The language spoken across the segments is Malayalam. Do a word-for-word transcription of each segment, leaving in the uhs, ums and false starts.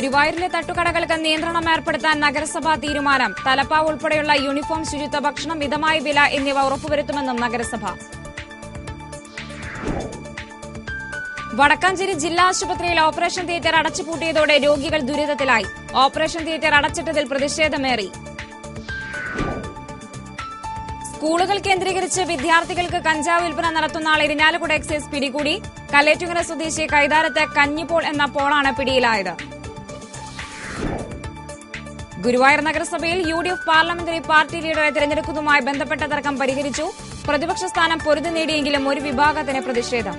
ഗുരുവായൂരിലെ തട്ടുകടകൾക്ക് നിയന്ത്രണം ഏർപ്പെടുത്താൻ നഗരസഭാ തീരുമാനം. തലപ്പാവ് ഉൾപ്പെടെയുള്ള യൂണിഫോം, ശുചിത്വ ഭക്ഷണം, മിതമായ വില എന്നിവ ഉറപ്പുവരുത്തുമെന്നും നഗരസഭ. വടക്കാഞ്ചേരി ജില്ലാ ആശുപത്രിയിൽ ഓപ്പറേഷൻ തിയേറ്റർ അടച്ചുപൂട്ടിയതോടെ രോഗികൾ ദുരിതത്തിലായി. Operation theatre അടച്ചിട്ടതിൽ പ്രതിഷേധമേറി. സ്കൂളുകൾ കേന്ദ്രീകരിച്ച് വിദ്യാർത്ഥികൾക്ക് കഞ്ചാവ് വിൽപ്പന നടത്തുന്ന ആൾ ഇരിഞ്ഞാലക്കുട എക്സൈസ് പിടികൂടി. കല്ലേറ്റുങ്ങര സ്വദേശി കൈതാരത്ത് കഞ്ഞിപ്പോൾ എന്ന പോളാണ് പിടിയിലായത്. ഗുരുവായൂർ നഗരസഭയിൽ U D F parliamentary party ലീഡറെ തെരഞ്ഞെടുക്കുന്നതുമായി ബന്ധപ്പെട്ട തർക്കം പരിഹരിച്ചു. പ്രതിപക്ഷ സ്ഥാനം പൊരുതി നേടിയെങ്കിലും ഒരു വിഭാഗത്തിന് പ്രതിഷേധം.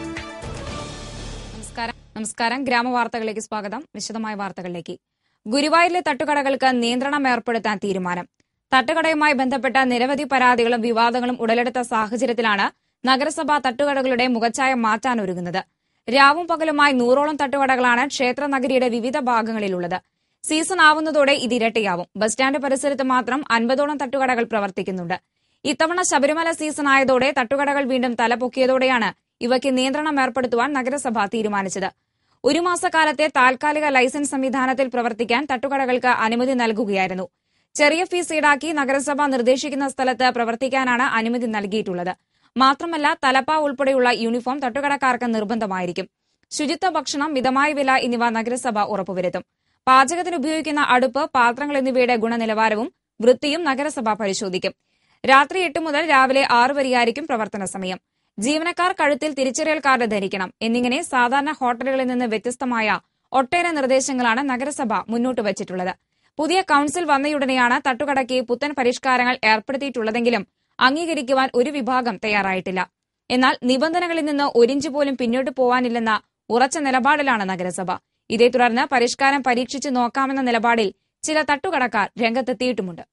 നമസ്കാരം. ഗ്രാമവാർത്തകളിലേക്ക് സ്വാഗതം. വിശദമായ വാർത്തകളിലേക്ക്. ഗുരുവായൂരിലെ തട്ടുകടകൾക്ക് നിയന്ത്രണം ഏർപ്പെടുത്താൻ തീരുമാനം. തട്ടുകടയുമായി ബന്ധപ്പെട്ട നിരവധി പരാതികളും വിവാദങ്ങളും ഉടലെടുത്ത സാഹചര്യത്തിലാണ് നഗരസഭ തട്ടുകടകളുടെ മുഖച്ഛായ മാറ്റാനൊരുങ്ങുന്നത്. രാവും പകലുമായി നൂറോളം തട്ടുകടകളാണ് ക്ഷേത്ര നഗരിയുടെ വിവിധ ഭാഗങ്ങളിലുള്ളത്. സീസൺ ആവുന്നതോടെ ഇത് ഇരട്ടിയാവും. ബസ് സ്റ്റാൻഡ് പരിസരത്ത് മാത്രം അൻപതോളം തട്ടുകടകൾ പ്രവർത്തിക്കുന്നുണ്ട്. ഇത്തവണ ശബരിമല സീസൺ ആയതോടെ തട്ടുകടകൾ വീണ്ടും തലപൊക്കിയതോടെയാണ് ഇവയ്ക്ക് നിയന്ത്രണം ഏർപ്പെടുത്തുവാൻ നഗരസഭ തീരുമാനിച്ചത്. ഒരു മാസക്കാലത്തെ താൽക്കാലിക ലൈസൻസ് സംവിധാനത്തിൽ പ്രവർത്തിക്കാൻ തട്ടുകടകൾക്ക് അനുമതി നൽകുകയായിരുന്നു. ചെറിയ ഫീസ് ഈടാക്കി നഗരസഭ നിർദ്ദേശിക്കുന്ന സ്ഥലത്ത് പ്രവർത്തിക്കാനാണ് അനുമതി നൽകിയിട്ടുള്ളത്. മാത്രമല്ല, തലപ്പാവ് ഉൾപ്പെടെയുള്ള യൂണിഫോം തട്ടുകടക്കാർക്ക് നിർബന്ധമായിരിക്കും. ശുചിത്വ ഭക്ഷണം, മിതമായ വില എന്നിവ നഗരസഭ ഉറപ്പുവരുത്തും. പാചകത്തിന് ഉപയോഗിക്കുന്ന അടുപ്പ്, പാത്രങ്ങൾ എന്നിവയുടെ ഗുണനിലവാരവും വൃത്തിയും നഗരസഭ പരിശോധിക്കും. രാത്രി എട്ട് മുതൽ രാവിലെ ആറ് വരെയായിരിക്കും പ്രവർത്തന സമയം. ജീവനക്കാർ കഴുത്തിൽ തിരിച്ചറിയൽ കാർഡ് ധരിക്കണം എന്നിങ്ങനെ സാധാരണ ഹോട്ടലുകളിൽ നിന്ന് വ്യത്യസ്തമായ ഒട്ടേറെ നിർദ്ദേശങ്ങളാണ് നഗരസഭ മുന്നോട്ട് വച്ചിട്ടുള്ളത്. പുതിയ കൌൺസിൽ വന്നയുടനെയാണ് തട്ടുകടയ്ക്ക് പുത്തൻ പരിഷ്കാരങ്ങൾ ഏർപ്പെടുത്തിയിട്ടുള്ളതെങ്കിലും അംഗീകരിക്കുവാൻ ഒരു വിഭാഗം തയ്യാറായിട്ടില്ല. എന്നാൽ നിബന്ധനകളിൽ നിന്ന് ഒരിഞ്ച് പോലും പിന്നോട്ട് പോവാനില്ലെന്ന ഉറച്ച നിലപാടിലാണ് നഗരസഭ. ഇതേ തുടർന്ന് പരിഷ്കാരം പരീക്ഷിച്ച് നോക്കാമെന്ന നിലപാടിൽ ചില തട്ടുകടക്കാർ രംഗത്തെത്തിയിട്ടുമുണ്ട്.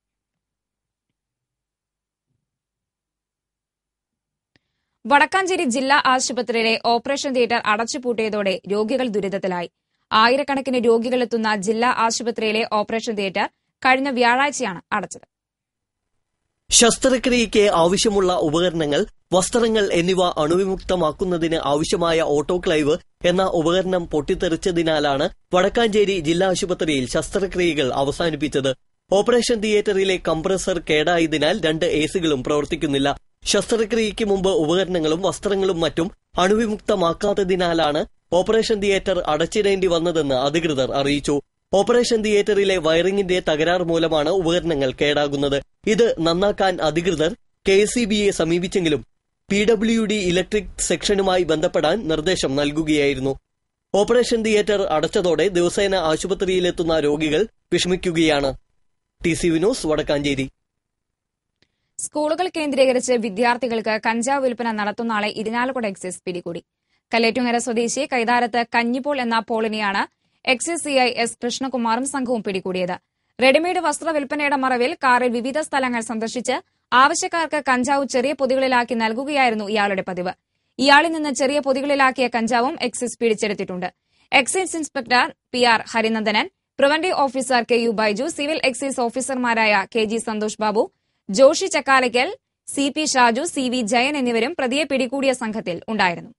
വടക്കാഞ്ചേരി ജില്ലാ ആശുപത്രിയിലെ ഓപ്പറേഷൻ തിയേറ്റർ അടച്ചുപൂട്ടിയതോടെ രോഗികൾ ദുരിതത്തിലായി. ആയിരക്കണക്കിന് രോഗികളെത്തുന്ന ജില്ലാ ആശുപത്രിയിലെ ഓപ്പറേഷൻ തിയേറ്റർ കഴിഞ്ഞ വ്യാഴാഴ്ചയാണ് അടച്ചത്. ശസ്ത്രക്രിയയ്ക്ക് ആവശ്യമുള്ള ഉപകരണങ്ങൾ, വസ്ത്രങ്ങൾ എന്നിവ അണുവിമുക്തമാക്കുന്നതിന് ആവശ്യമായ ഓട്ടോക്ലേവ് എന്ന ഉപകരണം പൊട്ടിത്തെറിച്ചതിനാലാണ് വടക്കാഞ്ചേരി ജില്ലാ ആശുപത്രിയിൽ ശസ്ത്രക്രിയകൾ അവസാനിപ്പിച്ചത്. ഓപ്പറേഷൻ തിയേറ്ററിലെ കംപ്രസർ കേടായതിനാൽ രണ്ട് എസികളും പ്രവർത്തിക്കുന്നില്ല. ശസ്ത്രക്രിയയ്ക്ക് മുമ്പ് ഉപകരണങ്ങളും വസ്ത്രങ്ങളും മറ്റും അണുവിമുക്തമാക്കാത്തതിനാലാണ് ഓപ്പറേഷൻ തിയേറ്റർ അടച്ചിടേണ്ടി വന്നതെന്ന് അധികൃതർ അറിയിച്ചു. ഓപ്പറേഷൻ തിയേറ്ററിലെ വയറിംഗിന്റെ തകരാർ മൂലമാണ് ഉപകരണങ്ങൾ കേടാകുന്നത്. ഇത് നന്നാക്കാൻ അധികൃതർ കെ എസ് ഇ ബിയെ സമീപിച്ചെങ്കിലും പി ഡബ്ല്യു ഡി ഇലക്ട്രിക് സെക്ഷനുമായി ബന്ധപ്പെടാൻ നിർദ്ദേശം നൽകുകയായിരുന്നു. ഓപ്പറേഷൻ തിയേറ്റർ അടച്ചതോടെ ദിവസേന ആശുപത്രിയിലെത്തുന്ന രോഗികൾ വിഷമിക്കുകയാണ്. T C V news, Vadakkanchery. സ്കൂളുകൾ കേന്ദ്രീകരിച്ച് വിദ്യാർത്ഥികൾക്ക് കഞ്ചാവ് വിൽപ്പന നടത്തുന്ന ആളെ ഇരിഞ്ഞാലക്കുട എക്സൈസ് പിടികൂടി. കല്ലേറ്റുങ്ങര സ്വദേശി കൈതാരത്ത് കഞ്ഞിപ്പോൾ എന്ന പോളിനെയാണ് എക്സൈസ് സിഐ എസ് കൃഷ്ണകുമാറും സംഘവും പിടികൂടിയത്. റെഡിമെയ്ഡ് വസ്ത്ര വിൽപ്പനയുടെ മറവിൽ കാറിൽ വിവിധ സ്ഥലങ്ങൾ സന്ദർശിച്ച് ആവശ്യക്കാർക്ക് കഞ്ചാവ് ചെറിയ പൊതികളിലാക്കി നൽകുകയായിരുന്നു ഇയാളുടെ പതിവ്. ഇയാളിൽ നിന്ന് ചെറിയ പൊതികളിലാക്കിയ കഞ്ചാവും എക്സൈസ് പിടിച്ചെടുത്തിട്ടുണ്ട്. Excise inspector P R Harinandanan, preventive officer K U Baiju, civil excise ഓഫീസർമാരായ K G Santhosh Babu, Joshi Chakkalakkal, C P Shaju, C V Jayan എന്നിവരും പ്രതിയെ പിടികൂടിയ സംഘത്തിൽ ഉണ്ടായിരുന്നു.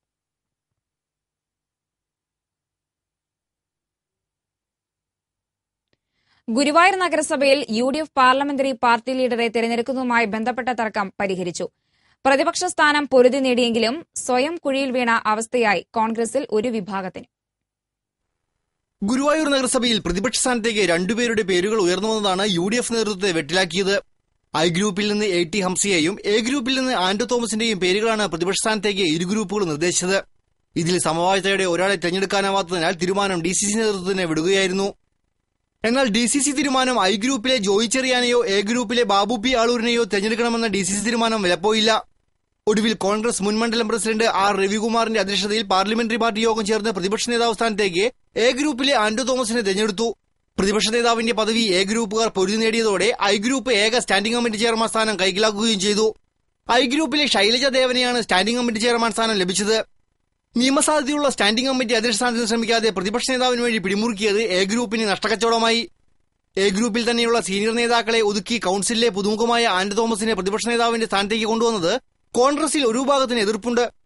ഗുരുവായൂർ നഗരസഭയിൽ U D F parliamentary party ലീഡറെ തെരഞ്ഞെടുക്കുന്നതുമായി ബന്ധപ്പെട്ട തർക്കം പരിഹരിച്ചു. പ്രതിപക്ഷ സ്ഥാനം പൊരുതി നേടിയെങ്കിലും സ്വയം കുഴിയിൽ വീണ അവസ്ഥയായി കോൺഗ്രസിൽ ഒരു വിഭാഗത്തിന്. ഗുരുവായൂർ നഗരസഭയിൽ പ്രതിപക്ഷ സ്ഥാനത്തേക്ക് രണ്ടുപേരുടെ പേരുകൾ ഉയർന്നു വന്നതാണ് യു ഡി എഫ് നേതൃത്വത്തെ വെട്ടിലാക്കിയത്. ഐ ഗ്രൂപ്പിൽ നിന്ന് എ ടി ഹംസയെയും എ ഗ്രൂപ്പിൽ നിന്ന് ആന്റോ തോമസിന്റെയും പേരുകളാണ് പ്രതിപക്ഷ സ്ഥാനത്തേക്ക് ഇരു ഗ്രൂപ്പുകൾ നിർദ്ദേശിച്ചത്. ഇതിൽ സമവായത്തോടെ ഒരാളെ തെരഞ്ഞെടുക്കാനാവാത്തതിനാൽ തീരുമാനം ഡി സി സി നേതൃത്വത്തിന് വിടുകയായിരുന്നു. എന്നാൽ ഡി സി സി തീരുമാനം ഐ ഗ്രൂപ്പിലെ ജോയി ചെറിയാനെയോ എ ഗ്രൂപ്പിലെ ബാബു പി ആളൂരിനെയോ തെരഞ്ഞെടുക്കണമെന്ന ഡി സി സി തീരുമാനം വിലപ്പോയില്ല. ഒടുവിൽ കോൺഗ്രസ് മുൻ മണ്ഡലം പ്രസിഡന്റ് ആർ രവികുമാറിന്റെ അധ്യക്ഷതയിൽ പാർലമെന്ററി പാർട്ടി യോഗം ചേർന്ന് പ്രതിപക്ഷ നേതാവ് സ്ഥാനത്തേക്ക് എ ഗ്രൂപ്പിലെ ആന്റോ തോമസിനെ തെരഞ്ഞെടുത്തു. പ്രതിപക്ഷ നേതാവിന്റെ പദവി എ ഗ്രൂപ്പുകാർ പൊരുതി നേടിയതോടെ ഐ ഗ്രൂപ്പ് ഏക സ്റ്റാൻഡിംഗ് കമ്മിറ്റി ചെയർമാൻ സ്ഥാനം കൈക്കലാക്കുകയും ചെയ്തു. ഐ ഗ്രൂപ്പിലെ ശൈലജ ദേവനെയാണ് സ്റ്റാൻഡിംഗ് കമ്മിറ്റി ചെയർമാൻ സ്ഥാനം ലഭിച്ചത്. നിയമസാധ്യതയുള്ള സ്റ്റാൻഡിംഗ് കമ്മിറ്റി അധ്യക്ഷ സ്ഥാനത്തിന് ശ്രമിക്കാതെ പ്രതിപക്ഷ നേതാവിന് വേണ്ടി പിടിമുറുക്കിയത് എ ഗ്രൂപ്പിന് നഷ്ടക്കച്ചവടമായി. എ ഗ്രൂപ്പിൽ തന്നെയുള്ള സീനിയർ നേതാക്കളെ ഒതുക്കി കൌൺസിലിലെ പുതുമുഖമായ ആന്റോ തോമസിനെ പ്രതിപക്ഷ നേതാവിന്റെ സ്ഥാനത്തേക്ക് കൊണ്ടുവന്നത് കോൺഗ്രസിൽ ഒരു വിഭാഗത്തിന് എതിർപ്പുണ്ട്.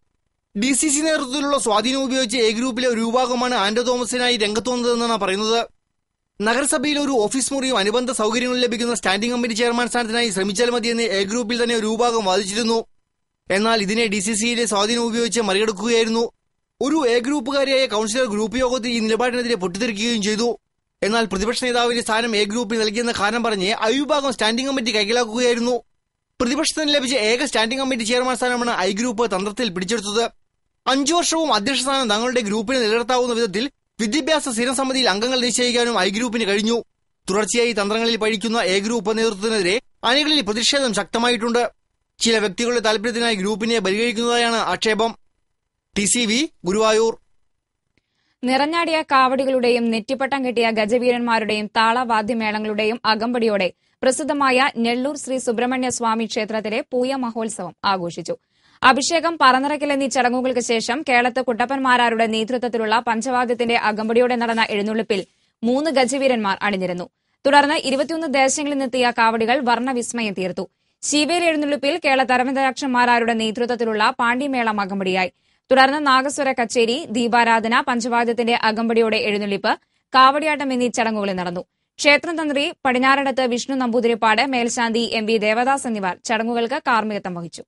ഡി സി സി നേതൃത്വത്തിലുള്ള സ്വാധീനം ഉപയോഗിച്ച് എ ഗ്രൂപ്പിലെ ഒരു വിഭാഗമാണ് ആന്റോ തോമസിനായി രംഗത്ത് വന്നതെന്നാണ് പറയുന്നത്. നഗരസഭയിൽ ഒരു ഓഫീസ് മുറിയും അനുബന്ധ സൗകര്യങ്ങളും ലഭിക്കുന്ന സ്റ്റാൻഡിംഗ് കമ്മിറ്റി ചെയർമാൻ സ്ഥാനത്തിനായി ശ്രമിച്ചാൽ മതിയെന്ന് എ ഗ്രൂപ്പിൽ തന്നെ ഒരു വിഭാഗം വാദിച്ചിരുന്നു. എന്നാൽ ഇതിനെ ഡി സി സിയിലെ സ്വാധീനം ഉപയോഗിച്ച് മറികടക്കുകയായിരുന്നു. ഒരു എ ഗ്രൂപ്പുകാരിയായ കൌൺസിലർ ഗ്രൂപ്പ് യോഗത്തിൽ ഈ നിലപാടിനെതിരെ പൊട്ടിത്തെറിക്കുകയും ചെയ്തു. എന്നാൽ പ്രതിപക്ഷ നേതാവിന്റെ സ്ഥാനം എ ഗ്രൂപ്പിൽ നൽകിയെന്ന കാരണം പറഞ്ഞ് ഐ വിഭാഗം സ്റ്റാൻഡിംഗ് കമ്മിറ്റി കൈക്കലാക്കുകയായിരുന്നു. പ്രതിപക്ഷത്തിന് ലഭിച്ച ഏക സ്റ്റാൻഡിംഗ് കമ്മിറ്റി ചെയർമാൻ സ്ഥാനമാണ് ഐ ഗ്രൂപ്പ് തന്ത്രത്തിൽ പിടിച്ചെടുത്തത്. അഞ്ചു വർഷവും അധ്യക്ഷ സ്ഥാനം തങ്ങളുടെ ഗ്രൂപ്പിന് നിലനിർത്താവുന്ന വിധത്തിൽ വിദ്യാഭ്യാസ സ്ഥിരം സമിതിയിൽ അംഗങ്ങൾ നിശ്ചയിക്കാനും ഐ ഗ്രൂപ്പിന് കഴിഞ്ഞു. തുടർച്ചയായി തന്ത്രങ്ങളിൽ പഴിക്കുന്ന എ ഗ്രൂപ്പ് നേതൃത്വത്തിനെതിരെ അണികളിൽ പ്രതിഷേധം ശക്തമായിട്ടുണ്ട്. ചില വ്യക്തികളുടെ താൽപര്യത്തിനായി ഗ്രൂപ്പിനെ ബലികഴിക്കുന്നതായാണ് ആക്ഷേപം. T C V Guruvayur. നിറഞ്ഞാടിയ കാവടികളുടെയും നെറ്റിപ്പട്ടം കെട്ടിയ ഗജവീരന്മാരുടെയും താളവാദ്യമേളങ്ങളുടെയും അകമ്പടിയോടെ പ്രസിദ്ധമായ നെല്ലൂർ ശ്രീ സുബ്രഹ്മണ്യ സ്വാമി ക്ഷേത്രത്തിലെ പൂയ മഹോത്സവം ആഘോഷിച്ചു. അഭിഷേകം, പറനിറക്കൽ എന്നീ ചടങ്ങുകൾക്ക് ശേഷം കേളത്ത് കുട്ടപ്പന്മാരാരുടെ നേതൃത്വത്തിലുള്ള പഞ്ചവാദ്യത്തിന്റെ അകമ്പടിയോടെ നടന്ന എഴുന്നള്ളിപ്പിൽ മൂന്ന് ഗജവീരന്മാർ അണിനിരന്നു. തുടർന്ന് ഇരുപത്തിയൊന്ന് ദേശങ്ങളിൽ നിന്നെത്തിയ കാവടികൾ വർണ്ണവിസ്മയം തീർത്തു. ശീവേലി എഴുന്നള്ളിപ്പിൽ കേളത്ത് അരവിന്ദാക്ഷന്മാരാരുടെ നേതൃത്വത്തിലുള്ള പാണ്ഡിമേളം അകമ്പടിയായി. തുടർന്ന് നാഗസ്വര കച്ചേരി, ദീപാരാധന, പഞ്ചവാദ്യത്തിന്റെ അകമ്പടിയോടെ എഴുന്നള്ളിപ്പ്, കാവടിയാട്ടം എന്നീ ചടങ്ങുകളിൽ നടന്നു. ക്ഷേത്രം തന്ത്രി പടിഞ്ഞാറടത്ത് വിഷ്ണു നമ്പൂതിരിപ്പാട്, മേൽശാന്തി എം വി ദേവദാസ് എന്നിവർ ചടങ്ങുകൾക്ക് കാർമ്മികത്വം വഹിച്ചു.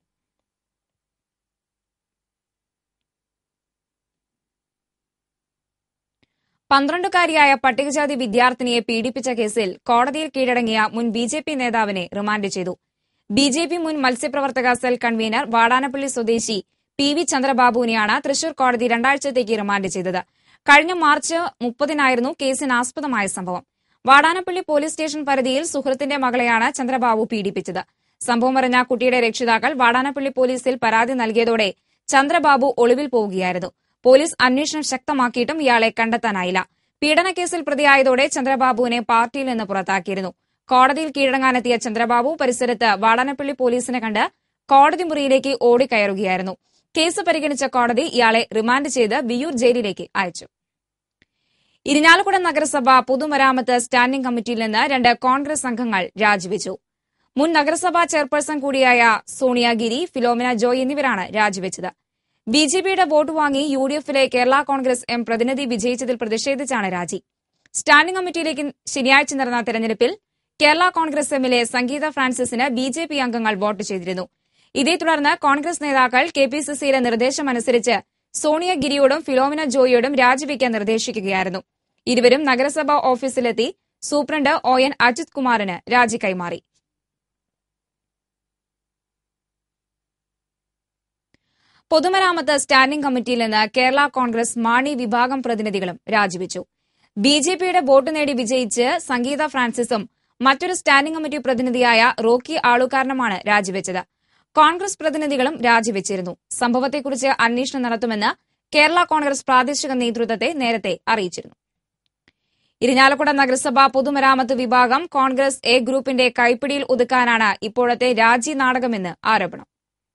പന്ത്രണ്ടുകാരിയായ പട്ടികജാതി വിദ്യാർത്ഥിനിയെ പീഡിപ്പിച്ച കേസിൽ കോടതിയിൽ കീഴടങ്ങിയ മുൻ ബി ജെ പി നേതാവിനെ റിമാൻഡ് ചെയ്തു. ബി ജെ പി മുൻ മത്സ്യപ്രവർത്തക സെൽ കൺവീനർ വാടാനപ്പള്ളി സ്വദേശി പി വി ചന്ദ്രബാബുവിനെയാണ് തൃശൂർ കോടതി രണ്ടാഴ്ചത്തേക്ക് റിമാൻഡ് ചെയ്തത്. കഴിഞ്ഞ മാർച്ച് മുപ്പതിനായിരുന്നു കേസിനാസ്പദമായ സംഭവം. വാടാനപ്പള്ളി പോലീസ് സ്റ്റേഷൻ പരിധിയിൽ സുഹൃത്തിന്റെ മകളെയാണ് ചന്ദ്രബാബു പീഡിപ്പിച്ചത്. സംഭവം അറിഞ്ഞ കുട്ടിയുടെ രക്ഷിതാക്കൾ വാടാനപ്പള്ളി പോലീസിൽ പരാതി നൽകിയതോടെ ചന്ദ്രബാബു ഒളിവിൽ പോവുകയായിരുന്നു. പോലീസ് അന്വേഷണം ശക്തമാക്കിയിട്ടും ഇയാളെ കണ്ടെത്താനായില്ല. പീഡനക്കേസിൽ പ്രതിയായതോടെ ചന്ദ്രബാബുവിനെ പാർട്ടിയിൽ നിന്ന് പുറത്താക്കിയിരുന്നു. കോടതിയിൽ കീഴടങ്ങാനെത്തിയ ചന്ദ്രബാബു പരിസരത്ത് വാടാനപ്പള്ളി പോലീസിനെ കണ്ട് കോടതി മുറിയിലേക്ക് ഓടിക്കയറുകയായിരുന്നു. കേസ് പരിഗണിച്ച കോടതി ഇയാളെ റിമാൻഡ് ചെയ്ത് വിയ്യൂർ ജയിലിലേക്ക് അയച്ചു. ഇരിഞ്ഞാലക്കുട നഗരസഭ പൊതുമരാമത്ത് സ്റ്റാൻഡിംഗ് കമ്മിറ്റിയിൽ നിന്ന് രണ്ട് കോൺഗ്രസ് അംഗങ്ങൾ രാജിവെച്ചു. മുൻ നഗരസഭാ ചെയർപേഴ്സൺ കൂടിയായ സോണിയാഗിരി, ഫിലോമിന ജോയ് എന്നിവരാണ് രാജിവെച്ചത്. ബി ജെ പിയുടെ വോട്ട് വാങ്ങി യു ഡി എഫിലെ കേരള കോൺഗ്രസ് എം പ്രതിനിധി വിജയിച്ചതിൽ പ്രതിഷേധിച്ചാണ് രാജി. സ്റ്റാൻഡിംഗ് കമ്മിറ്റിയിലേക്ക് ശനിയാഴ്ച നടന്ന തെരഞ്ഞെടുപ്പിൽ കേരള കോൺഗ്രസ് എമ്മിലെ സംഗീത ഫ്രാൻസിസിന് ബി ജെ പി അംഗങ്ങൾ വോട്ട് ചെയ്തിരുന്നു. ഇതേ തുടർന്ന് കോൺഗ്രസ് നേതാക്കൾ കെ പി സി സിയിലെ നിർദ്ദേശമനുസരിച്ച് സോണിയഗിരിയോടും ഫിലോമിന ജോയിയോടും രാജിവെക്കാൻ നിർദ്ദേശിക്കുകയായിരുന്നു. ഇരുവരും നഗരസഭാ ഓഫീസിലെത്തി സൂപ്രണ്ട് ഒ എൻ അജിത് കുമാറിന് രാജി കൈമാറി. പൊതുമരാമത്ത് സ്റ്റാൻഡിംഗ് കമ്മിറ്റിയിൽ നിന്ന് കേരള കോൺഗ്രസ് മാണി വിഭാഗം പ്രതിനിധികളും രാജിവെച്ചു. ബി ജെ പിയുടെ വോട്ട് നേടി വിജയിച്ച് സംഗീത ഫ്രാൻസിസും മറ്റൊരു സ്റ്റാൻഡിംഗ് കമ്മിറ്റി പ്രതിനിധിയായ റോക്കി ആളുകാരനുമാണ് രാജിവെച്ചത്. കോൺഗ്രസ് പ്രതിനിധികളും രാജിവെച്ചിരുന്നു. സംഭവത്തെക്കുറിച്ച് അന്വേഷണം നടത്തുമെന്ന് കേരള കോൺഗ്രസ് പ്രാദേശിക നേതൃത്വത്തെ നേരത്തെ അറിയിച്ചിരുന്നു. ഇരിഞ്ഞാലക്കുട നഗരസഭ പൊതുമരാമത്ത് വിഭാഗം കോൺഗ്രസ് എ ഗ്രൂപ്പിന്റെ കൈപ്പിടിയിൽ ഒതുക്കാനാണ് ഇപ്പോഴത്തെ രാജി നാടകമെന്ന് ആരോപണം.